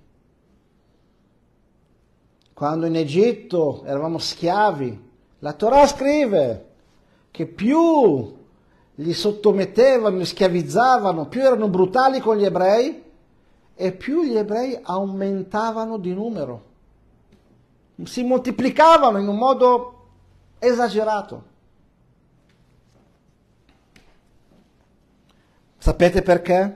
Quando in Egitto eravamo schiavi, la Torah scrive che più li sottomettevano, li schiavizzavano, più erano brutali con gli ebrei e più gli ebrei aumentavano di numero. Si moltiplicavano in un modo esagerato. Sapete perché?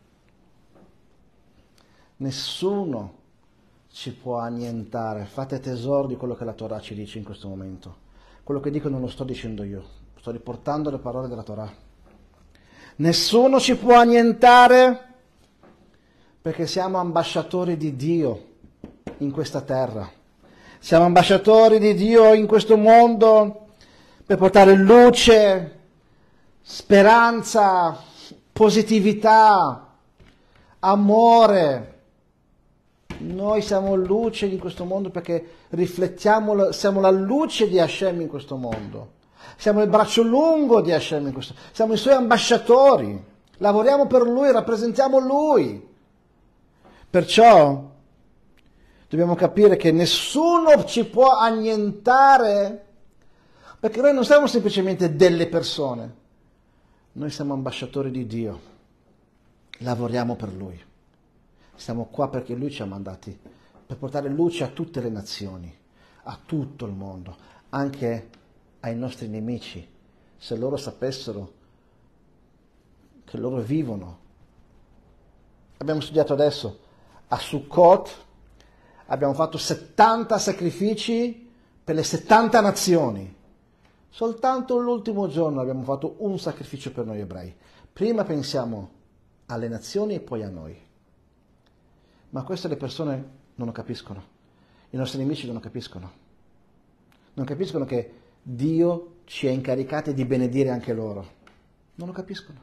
Nessuno ci può annientare. Fate tesoro di quello che la Torah ci dice in questo momento. quello che dico non lo sto dicendo io, sto riportando le parole della Torah. Nessuno ci può annientare perché siamo ambasciatori di Dio in questa terra. Siamo ambasciatori di Dio in questo mondo per portare luce, speranza, positività, amore. Noi siamo luce in questo mondo perché riflettiamo, siamo la luce di Hashem in questo mondo. Siamo il braccio lungo di Hashem in questo mondo. Siamo i suoi ambasciatori. Lavoriamo per Lui, rappresentiamo Lui. Perciò dobbiamo capire che nessuno ci può annientare, perché noi non siamo semplicemente delle persone. Noi siamo ambasciatori di Dio. Lavoriamo per Lui. Siamo qua perché Lui ci ha mandati, per portare luce a tutte le nazioni, a tutto il mondo, anche ai nostri nemici. Se loro sapessero che loro vivono. Abbiamo studiato adesso, a Sukkot abbiamo fatto 70 sacrifici per le 70 nazioni. Soltanto l'ultimo giorno abbiamo fatto un sacrificio per noi ebrei. Prima pensiamo alle nazioni e poi a noi. Ma questo le persone non lo capiscono. I nostri nemici non lo capiscono. Non capiscono che Dio ci ha incaricati di benedire anche loro. Non lo capiscono.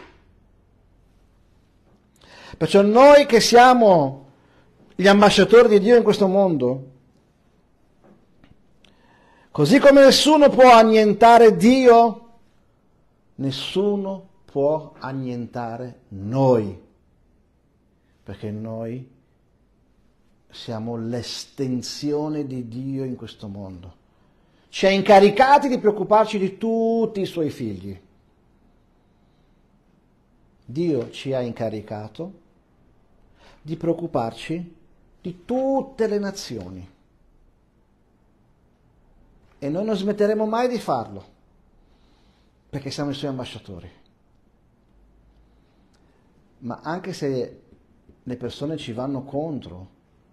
Perciò noi che siamo gli ambasciatori di Dio in questo mondo, così come nessuno può annientare Dio, nessuno può annientare noi, perché noi siamo l'estensione di Dio in questo mondo. Ci ha incaricati di preoccuparci di tutti i suoi figli. Dio ci ha incaricato di preoccuparci di tutte le nazioni. E noi non smetteremo mai di farlo, perché siamo i suoi ambasciatori. Ma anche se le persone ci vanno contro,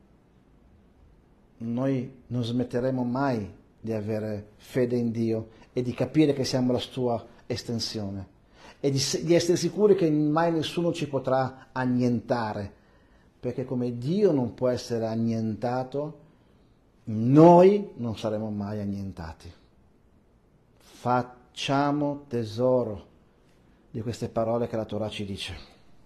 noi non smetteremo mai di avere fede in Dio e di capire che siamo la sua estensione e di essere sicuri che mai nessuno ci potrà annientare, perché come Dio non può essere annientato, noi non saremo mai annientati. Facciamo tesoro di queste parole che la Torah ci dice.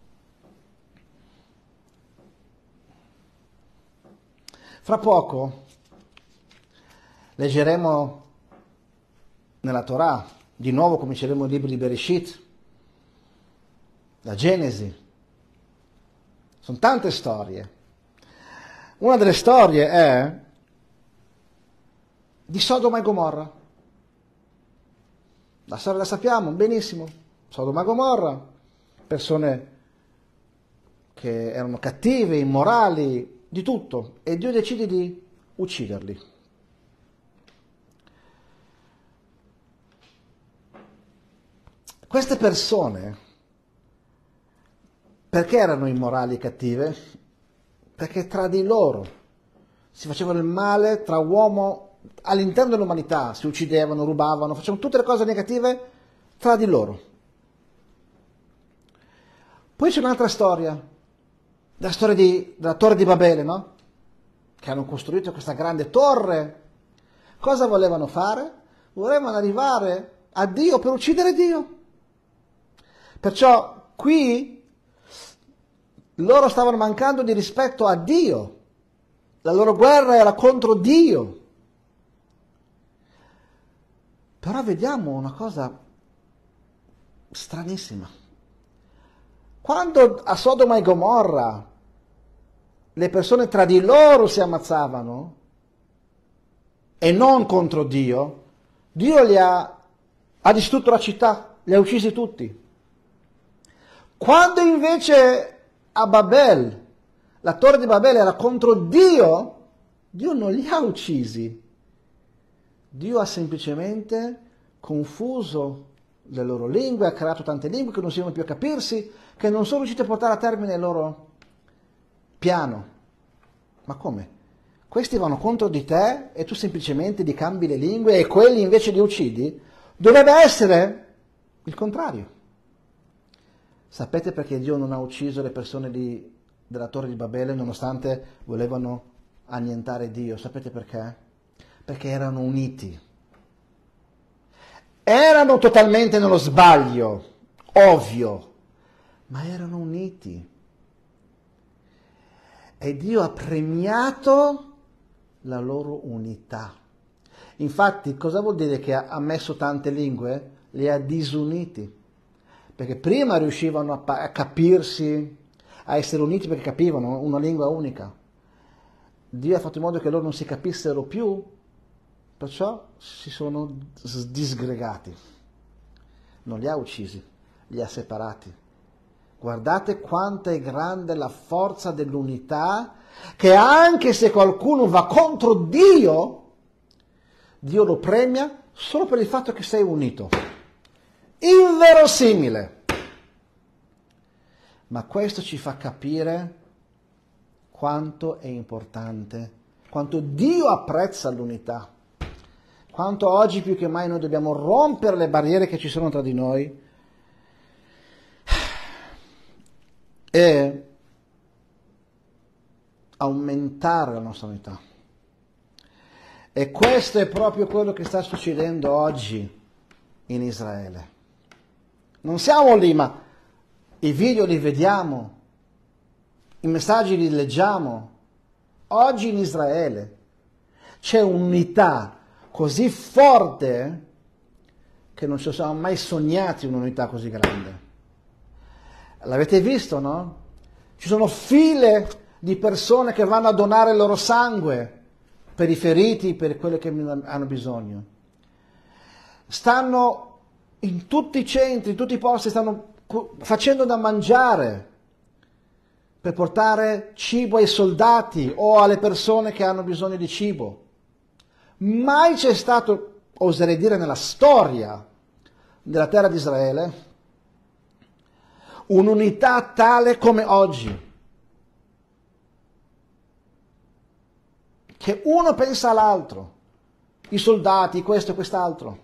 Fra poco leggeremo nella Torah, di nuovo cominceremo il libro di Bereshit, la Genesi. Sono tante storie. Una delle storie è di Sodoma e Gomorra. La storia la sappiamo benissimo. Sodoma e Gomorra, persone che erano cattive, immorali, di tutto, e Dio decide di ucciderli. Queste persone, perché erano immorali e cattive? Perché tra di loro si facevano il male, tra uomo, all'interno dell'umanità, si uccidevano, rubavano, facevano tutte le cose negative tra di loro. Poi c'è un'altra storia, la storia della torre di Babele, no? Che hanno costruito questa grande torre. Cosa volevano fare? Volevano arrivare a Dio per uccidere Dio. Perciò qui loro stavano mancando di rispetto a Dio. La loro guerra era contro Dio. Però vediamo una cosa stranissima. Quando a Sodoma e Gomorra le persone tra di loro si ammazzavano e non contro Dio, Dio ha distrutto la città, li ha uccisi tutti. Quando invece a Babel, la torre di Babele era contro Dio, Dio non li ha uccisi. Dio ha semplicemente confuso le loro lingue, ha creato tante lingue che non riuscivano più a capirsi, che non sono riusciti a portare a termine il loro piano. Ma come? questi vanno contro di te e tu semplicemente li cambi le lingue e quelli invece li uccidi, dovrebbe essere il contrario. Sapete perché Dio non ha ucciso le persone della Torre di Babele nonostante volevano annientare Dio? Sapete perché? Perché erano uniti. Erano totalmente nello sbaglio, ovvio, ma erano uniti. E Dio ha premiato la loro unità. Infatti, cosa vuol dire che ha messo tante lingue? Le ha disuniti. Perché prima riuscivano a capirsi, a essere uniti perché capivano una lingua unica. Dio ha fatto in modo che loro non si capissero più, perciò si sono disgregati. Non li ha uccisi, li ha separati. Guardate quanto è grande la forza dell'unità, che anche se qualcuno va contro Dio, Dio lo premia solo per il fatto che sei unito. Inverosimile. Ma questo ci fa capire quanto è importante, quanto Dio apprezza l'unità, quanto oggi più che mai noi dobbiamo rompere le barriere che ci sono tra di noi e aumentare la nostra unità. E questo è proprio quello che sta succedendo oggi in Israele. Non siamo lì, ma i video li vediamo, i messaggi li leggiamo. Oggi in Israele c'è un'unità così forte che non ci siamo mai sognati un'unità così grande. L'avete visto, no? Ci sono file di persone che vanno a donare il loro sangue per i feriti, per quelli che hanno bisogno. Stanno in tutti i centri, in tutti i posti, stanno facendo da mangiare per portare cibo ai soldati o alle persone che hanno bisogno di cibo. Mai c'è stato, oserei dire, nella storia della terra di Israele un'unità tale come oggi, che uno pensa all'altro, i soldati, questo e quest'altro.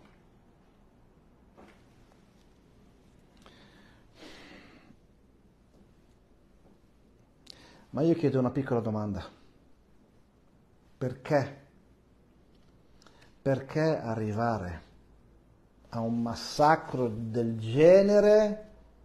Ma io chiedo una piccola domanda. Perché? Perché arrivare a un massacro del genere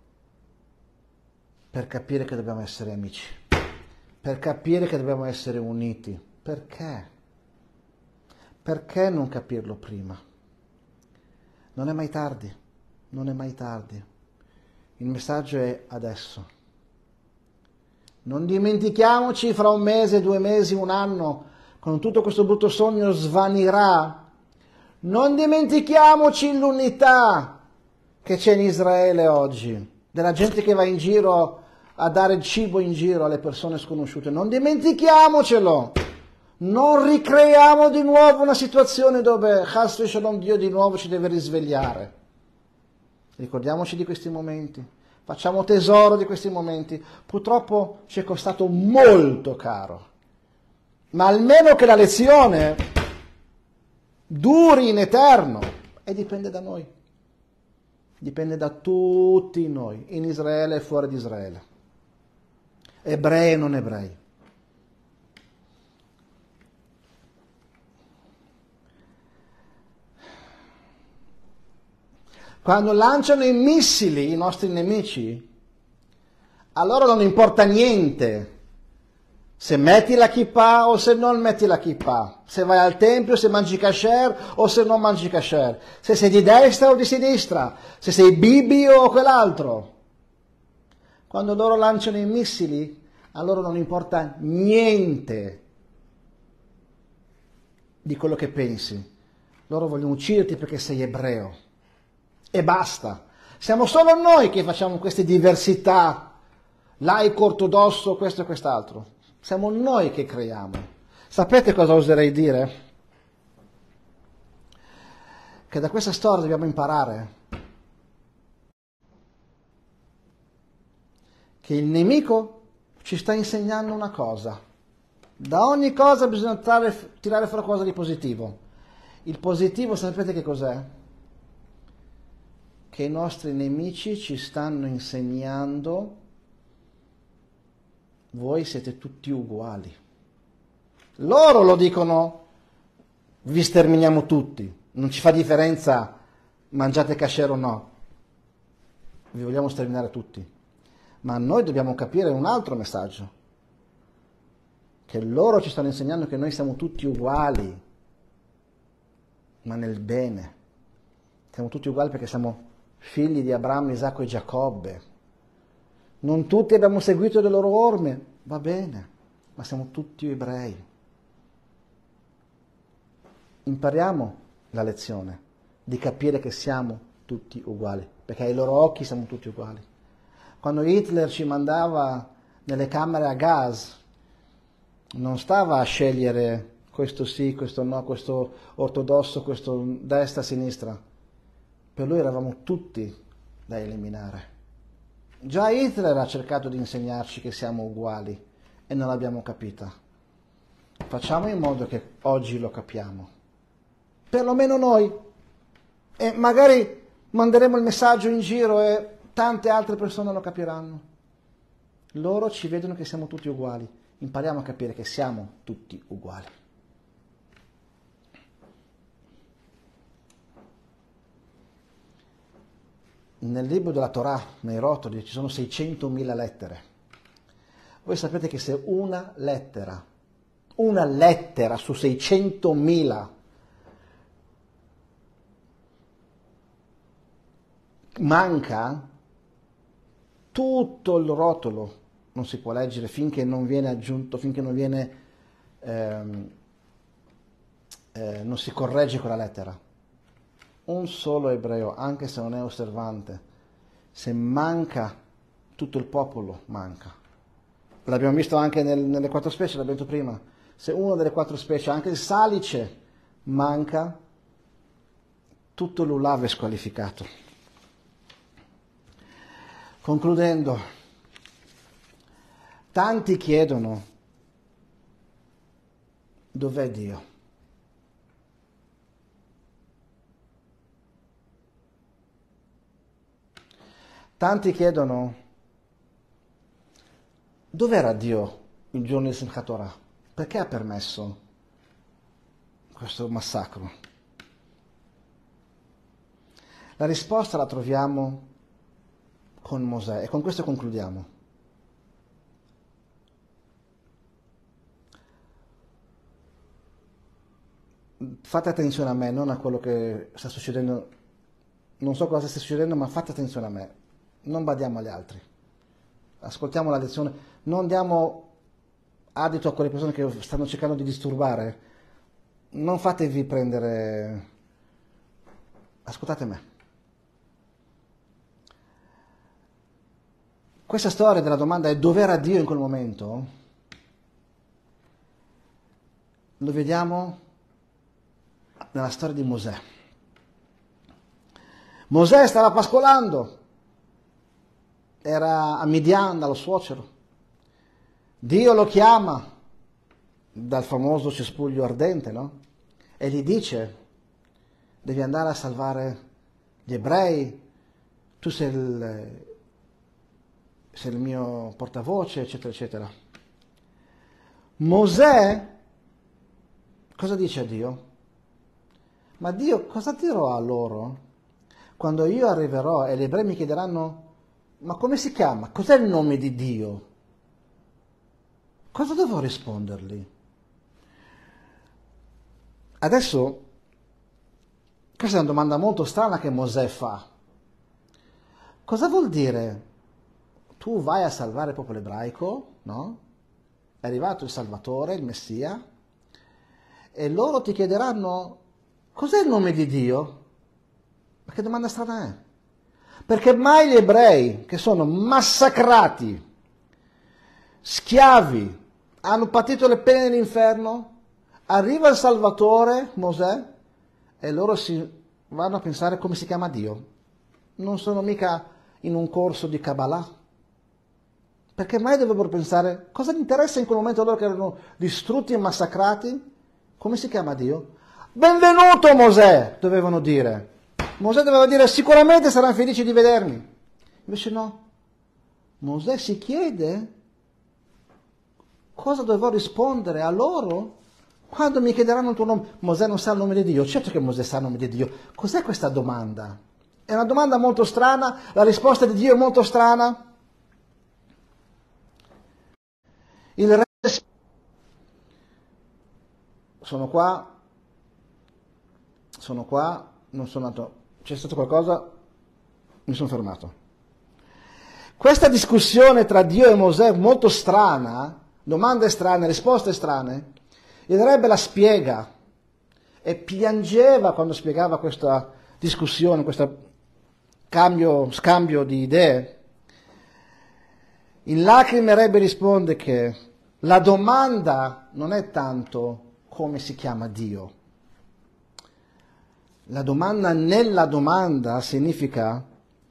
per capire che dobbiamo essere amici? Per capire che dobbiamo essere uniti? Perché? Perché non capirlo prima? Non è mai tardi, non è mai tardi. Il messaggio è adesso. Non dimentichiamoci fra un mese, 2 mesi, un anno, quando tutto questo brutto sogno svanirà. Non dimentichiamoci l'unità che c'è in Israele oggi, della gente che va in giro a dare il cibo in giro alle persone sconosciute. Non dimentichiamocelo. Non ricreiamo di nuovo una situazione dove Chas v'Shalom, Dio di nuovo ci deve risvegliare. Ricordiamoci di questi momenti. Facciamo tesoro di questi momenti. Purtroppo ci è costato molto caro. Ma almeno che la lezione duri in eterno. E dipende da noi. Dipende da tutti noi, in Israele e fuori di Israele. Ebrei e non ebrei. Quando lanciano i missili i nostri nemici, a loro non importa niente se metti la kippah o se non metti la kippah, se vai al tempio, se mangi kasher o se non mangi kasher, se sei di destra o di sinistra, se sei Bibi o quell'altro. Quando loro lanciano i missili, a loro non importa niente di quello che pensi. Loro vogliono ucciderti perché sei ebreo. E basta. Siamo solo noi che facciamo queste diversità, laico, ortodosso, questo e quest'altro. Siamo noi che creiamo. Sapete cosa oserei dire? Che da questa storia dobbiamo imparare che il nemico ci sta insegnando una cosa. Da ogni cosa bisogna tirare fuori qualcosa di positivo. Il positivo, sapete che cos'è? Che i nostri nemici ci stanno insegnando: voi siete tutti uguali. Loro lo dicono: vi sterminiamo tutti, non ci fa differenza mangiate kasher o no, vi vogliamo sterminare tutti. Ma noi dobbiamo capire un altro messaggio, che loro ci stanno insegnando che noi siamo tutti uguali, ma nel bene. Siamo tutti uguali perché siamo figli di Abramo, Isacco e Giacobbe. Non tutti abbiamo seguito le loro orme, va bene, ma siamo tutti ebrei. Impariamo la lezione di capire che siamo tutti uguali, perché ai loro occhi siamo tutti uguali. Quando Hitler ci mandava nelle camere a gas, non stava a scegliere questo sì, questo no, questo ortodosso, questo destra, sinistra. Per lui eravamo tutti da eliminare. Già Hitler ha cercato di insegnarci che siamo uguali e non l'abbiamo capita. Facciamo in modo che oggi lo capiamo. Perlomeno noi. E magari manderemo il messaggio in giro e tante altre persone lo capiranno. Loro ci vedono che siamo tutti uguali. Impariamo a capire che siamo tutti uguali. Nel libro della Torah, nei rotoli, ci sono 600.000 lettere. Voi sapete che se una lettera su 600.000 manca, tutto il rotolo non si può leggere finché non viene aggiunto, finché non viene non si corregge quella lettera. Un solo ebreo, anche se non è osservante, se manca, tutto il popolo manca. L'abbiamo visto anche nelle 4 specie, l'abbiamo detto prima. Se una delle 4 specie, anche il salice, manca, tutto l'ulav è squalificato. Concludendo, tanti chiedono: dov'è Dio? Tanti chiedono: dov'era Dio il giorno di Simchat Torah? Perché ha permesso questo massacro? La risposta la troviamo con Mosè e con questo concludiamo. Fate attenzione a me, non a quello che sta succedendo. Non so cosa sta succedendo, ma fate attenzione a me. Non badiamo agli altri. Ascoltiamo la lezione. Non diamo adito a quelle persone che stanno cercando di disturbare. Non fatevi prendere. Ascoltate me. Questa storia della domanda è dov'era Dio in quel momento? Lo vediamo nella storia di Mosè. Mosè stava pascolando, era a Midian dallo suocero. Dio lo chiama dal famoso cespuglio ardente, no? E gli dice: devi andare a salvare gli ebrei, tu sei il mio portavoce, eccetera, eccetera. Mosè cosa dice a Dio? Ma Dio, cosa dirò a loro quando io arriverò e gli ebrei mi chiederanno: ma come si chiama? Cos'è il nome di Dio? Cosa devo rispondergli? Adesso, questa è una domanda molto strana che Mosè fa. Cosa vuol dire? Tu vai a salvare il popolo ebraico, no? È arrivato il Salvatore, il Messia, e loro ti chiederanno: cos'è il nome di Dio? Ma che domanda strana è? Perché mai gli ebrei, che sono massacrati, schiavi, hanno patito le pene dell'inferno, arriva il Salvatore, Mosè, e loro si vanno a pensare come si chiama Dio. Non sono mica in un corso di Kabbalah. Perché mai dovrebbero pensare, cosa gli interessa in quel momento loro che erano distrutti e massacrati? Come si chiama Dio? Benvenuto Mosè, dovevano dire. Mosè doveva dire, sicuramente saranno felici di vedermi. Invece no. Mosè si chiede cosa dovevo rispondere a loro quando mi chiederanno il tuo nome. Mosè non sa il nome di Dio. Certo che Mosè sa il nome di Dio. Cos'è questa domanda? È una domanda molto strana, la risposta di Dio è molto strana. Il re... Sono qua, non sono andato... C'è stato qualcosa? Mi sono fermato. Questa discussione tra Dio e Mosè molto strana, domande strane, risposte strane, il re la spiega e piangeva quando spiegava questa discussione, questo scambio di idee. In lacrime Rebbe risponde che la domanda non è tanto come si chiama Dio. La domanda nella domanda significa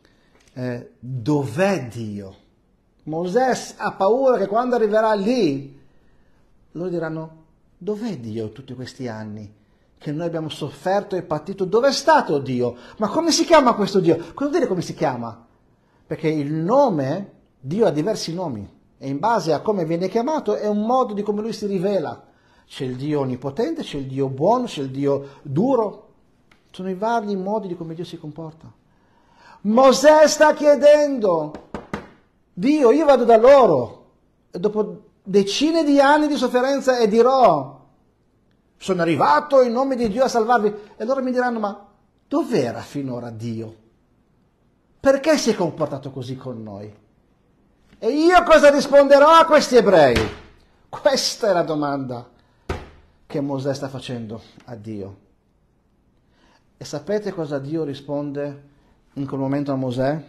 dov'è Dio? Mosè ha paura che quando arriverà lì, loro diranno, dov'è Dio tutti questi anni che noi abbiamo sofferto e patito? Dov'è stato Dio? Ma come si chiama questo Dio? Cosa vuol dire come si chiama? Perché il nome, Dio ha diversi nomi e in base a come viene chiamato è un modo di come lui si rivela. C'è il Dio onnipotente, c'è il Dio buono, c'è il Dio duro. Sono i vari modi di come Dio si comporta. Mosè sta chiedendo, Dio, io vado da loro e dopo decine di anni di sofferenza e dirò, sono arrivato in nome di Dio a salvarvi. E loro mi diranno, ma dov'era finora Dio? Perché si è comportato così con noi? E io cosa risponderò a questi ebrei? Questa è la domanda che Mosè sta facendo a Dio. E sapete cosa Dio risponde in quel momento a Mosè?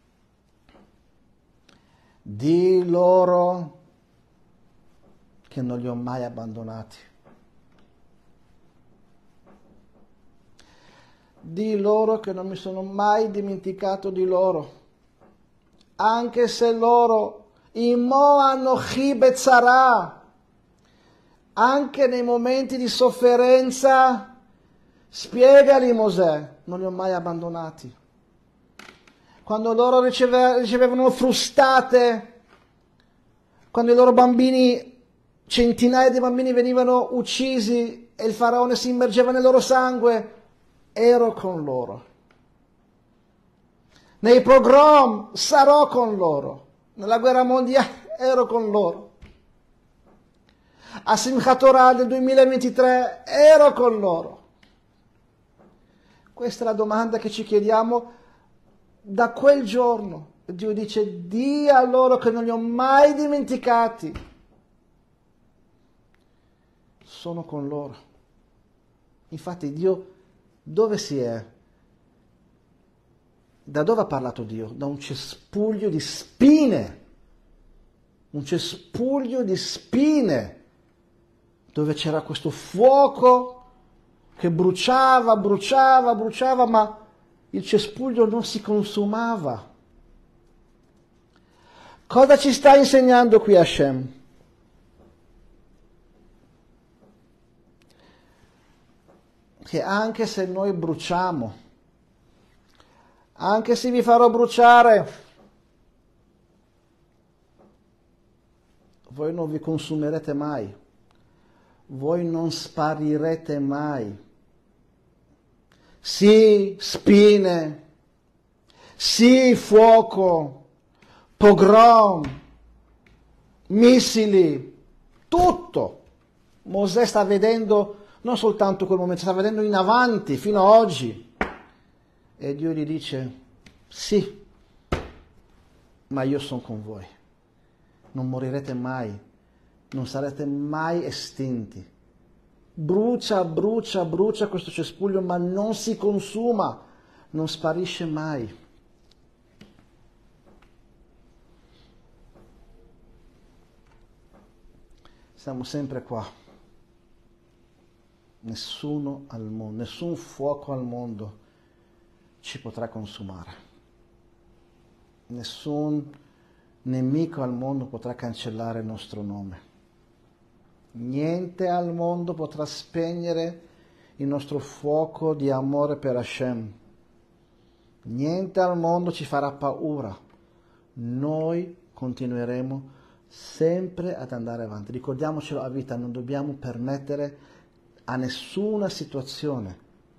Di loro che non li ho mai abbandonati. Di loro che non mi sono mai dimenticato di loro. Anche se loro, Imo Anochi Betzara, anche nei momenti di sofferenza, spiegali Mosè, non li ho mai abbandonati. Quando loro ricevevano frustate, quando i loro bambini, centinaia di bambini venivano uccisi e il faraone si immergeva nel loro sangue, ero con loro. Nei pogrom sarò con loro. Nella guerra mondiale ero con loro. A Simchat Torah del 2023 ero con loro. Questa è la domanda che ci chiediamo da quel giorno. Dio dice, di a loro che non li ho mai dimenticati. Sono con loro. Infatti Dio dove si è? Da dove ha parlato Dio? Da un cespuglio di spine. Un cespuglio di spine. Dove c'era questo fuoco che bruciava, ma il cespuglio non si consumava. Cosa ci sta insegnando qui Hashem? Che anche se noi bruciamo, anche se vi farò bruciare, voi non vi consumerete mai, voi non sparirete mai. Sì, spine, sì, fuoco, pogrom, missili, tutto. Mosè sta vedendo non soltanto quel momento, sta vedendo in avanti, fino a oggi. E Dio gli dice, sì, ma io sono con voi. Non morirete mai, non sarete mai estinti. Brucia questo cespuglio, ma non si consuma, non sparisce mai. Siamo sempre qua. Nessuno al mondo, nessun fuoco al mondo ci potrà consumare. Nessun nemico al mondo potrà cancellare il nostro nome. Niente al mondo potrà spegnere il nostro fuoco di amore per Hashem. Niente al mondo ci farà paura. Noi continueremo sempre ad andare avanti. Ricordiamocelo a vita, non dobbiamo permettere a nessuna situazione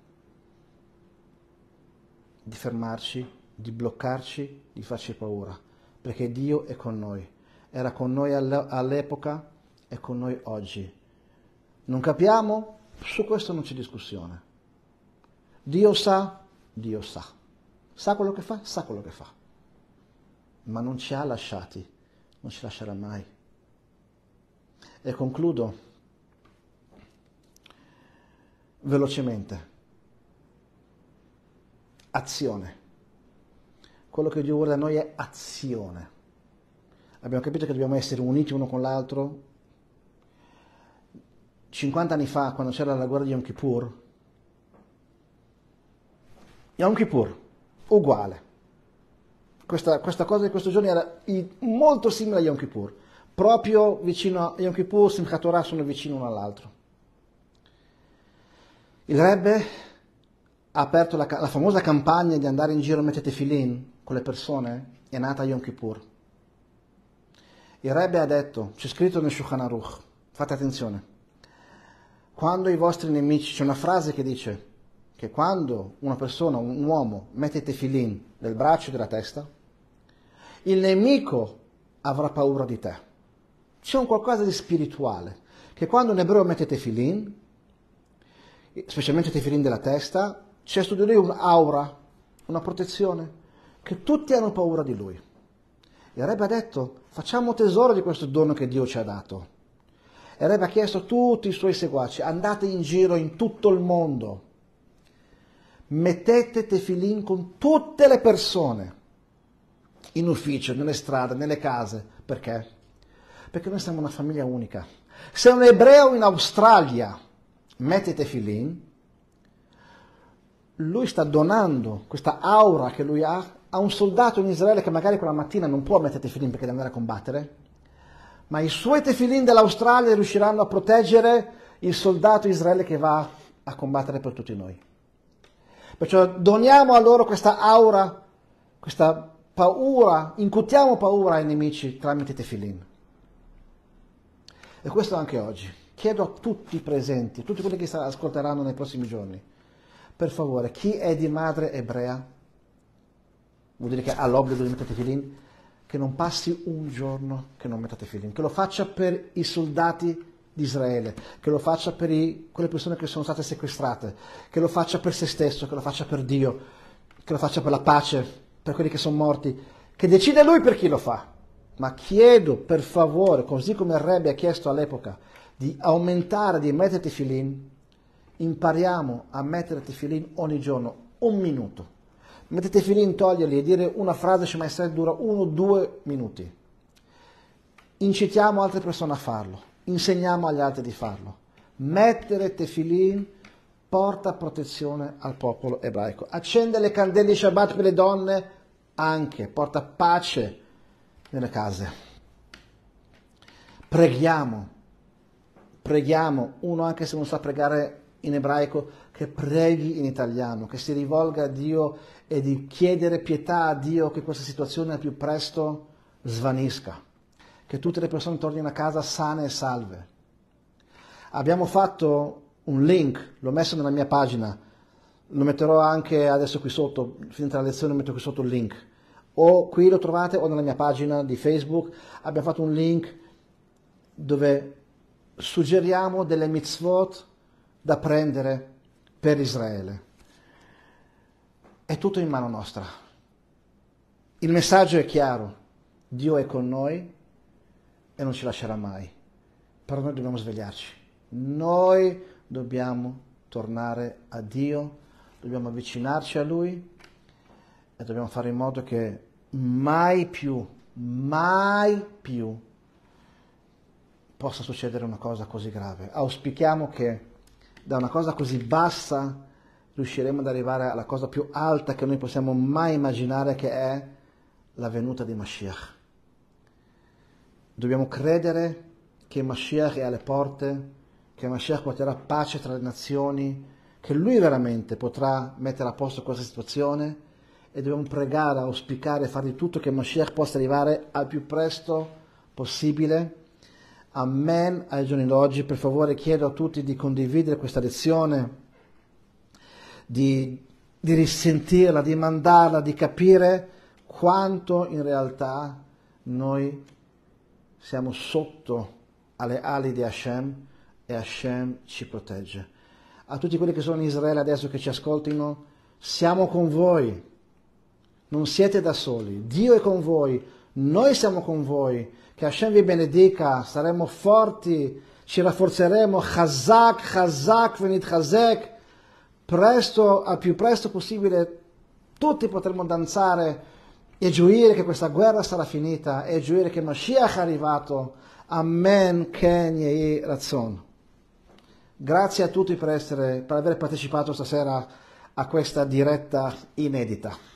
di fermarci, di bloccarci, di farci paura, perché Dio è con noi. Era con noi all'epoca, è con noi oggi. Non capiamo? Su questo non c'è discussione. Dio sa, Dio sa. Sa quello che fa? Sa quello che fa. Ma non ci ha lasciati, non ci lascerà mai. E concludo velocemente. Azione. Quello che Dio vuole da noi è azione. Abbiamo capito che dobbiamo essere uniti uno con l'altro. 50 anni fa, quando c'era la guerra di Yom Kippur, uguale. Questa cosa di questo giorno era molto simile a Yom Kippur. Proprio vicino a Yom Kippur, Simchat Torah sono vicini uno all'altro. Il Rebbe ha aperto la famosa campagna di andare in giro a mettere tefillin con le persone, è nata a Yom Kippur. Il Rebbe ha detto, c'è scritto nel Shulchan Aruch, fate attenzione, quando i vostri nemici, c'è una frase che dice che quando una persona, un uomo, mette tefillin nel braccio e della testa, il nemico avrà paura di te. C'è un qualcosa di spirituale, che quando un ebreo mette tefillin, specialmente tefillin della testa, c'è su di lui un'aura, una protezione, che tutti hanno paura di lui. Il Rebbe ha detto, facciamo tesoro di questo dono che Dio ci ha dato. Il Rebbe ha chiesto a tutti i suoi seguaci, andate in giro in tutto il mondo, mettete tefillin con tutte le persone, in ufficio, nelle strade, nelle case. Perché? Perché noi siamo una famiglia unica. Se un ebreo in Australia mette tefillin, lui sta donando questa aura che lui ha a un soldato in Israele che magari quella mattina non può mettere tefillin perché deve andare a combattere, ma i suoi tefillin dell'Australia riusciranno a proteggere il soldato Israele che va a combattere per tutti noi. Perciò doniamo a loro questa aura, questa paura, incutiamo paura ai nemici tramite tefillin. E questo anche oggi. Chiedo a tutti i presenti, a tutti quelli che ascolteranno nei prossimi giorni, per favore, chi è di madre ebrea, vuol dire che ha l'obbligo di mettere tefillin, che non passi un giorno che non metta tefillin, che lo faccia per i soldati di Israele, che lo faccia per quelle persone che sono state sequestrate, che lo faccia per se stesso, che lo faccia per Dio, che lo faccia per la pace, per quelli che sono morti, che decide lui per chi lo fa. Ma chiedo per favore, così come il Rebbe ha chiesto all'epoca, di aumentare, di mettere tefillin, impariamo a mettere tefillin ogni giorno, un minuto. Mettete tefillin, toglierli e dire una frase Shema Israel dura 1-2 minuti. Incitiamo altre persone a farlo, insegniamo agli altri di farlo. Mettere tefillin porta protezione al popolo ebraico. Accende le candele di Shabbat per le donne anche, porta pace nelle case. Preghiamo, uno anche se non sa pregare in ebraico, che preghi in italiano, che si rivolga a Dio e di chiedere pietà a Dio che questa situazione al più presto svanisca, che tutte le persone tornino a casa sane e salve. Abbiamo fatto un link, l'ho messo nella mia pagina, lo metterò anche adesso qui sotto, finita la lezione metto qui sotto il link, o qui lo trovate o nella mia pagina di Facebook. Abbiamo fatto un link dove suggeriamo delle mitzvot da prendere per Israele. È tutto in mano nostra. Il messaggio è chiaro, Dio è con noi e non ci lascerà mai, però noi dobbiamo svegliarci, noi dobbiamo tornare a Dio, dobbiamo avvicinarci a Lui e dobbiamo fare in modo che mai più possa succedere una cosa così grave. Auspichiamo che da una cosa così bassa riusciremo ad arrivare alla cosa più alta che noi possiamo mai immaginare, che è la venuta di Mashiach. Dobbiamo credere che Mashiach è alle porte, che Mashiach porterà pace tra le nazioni, che Lui veramente potrà mettere a posto questa situazione, e dobbiamo pregare, auspicare, fare di tutto che Mashiach possa arrivare al più presto possibile. Amen ai giorni d'oggi. Per favore chiedo a tutti di condividere questa lezione, di risentirla, di mandarla, di capire quanto in realtà noi siamo sotto alle ali di Hashem e Hashem ci protegge. A tutti quelli che sono in Israele adesso che ci ascoltino, siamo con voi, non siete da soli, Dio è con voi, noi siamo con voi, che Hashem vi benedica, saremo forti, ci rafforzeremo, chazak, chazak, venit chazek, presto, al più presto possibile, tutti potremo danzare e gioire che questa guerra sarà finita, e gioire che Mashiach è arrivato. Amen, Ken Yehi Ratzon. Grazie a tutti per aver partecipato stasera a questa diretta inedita.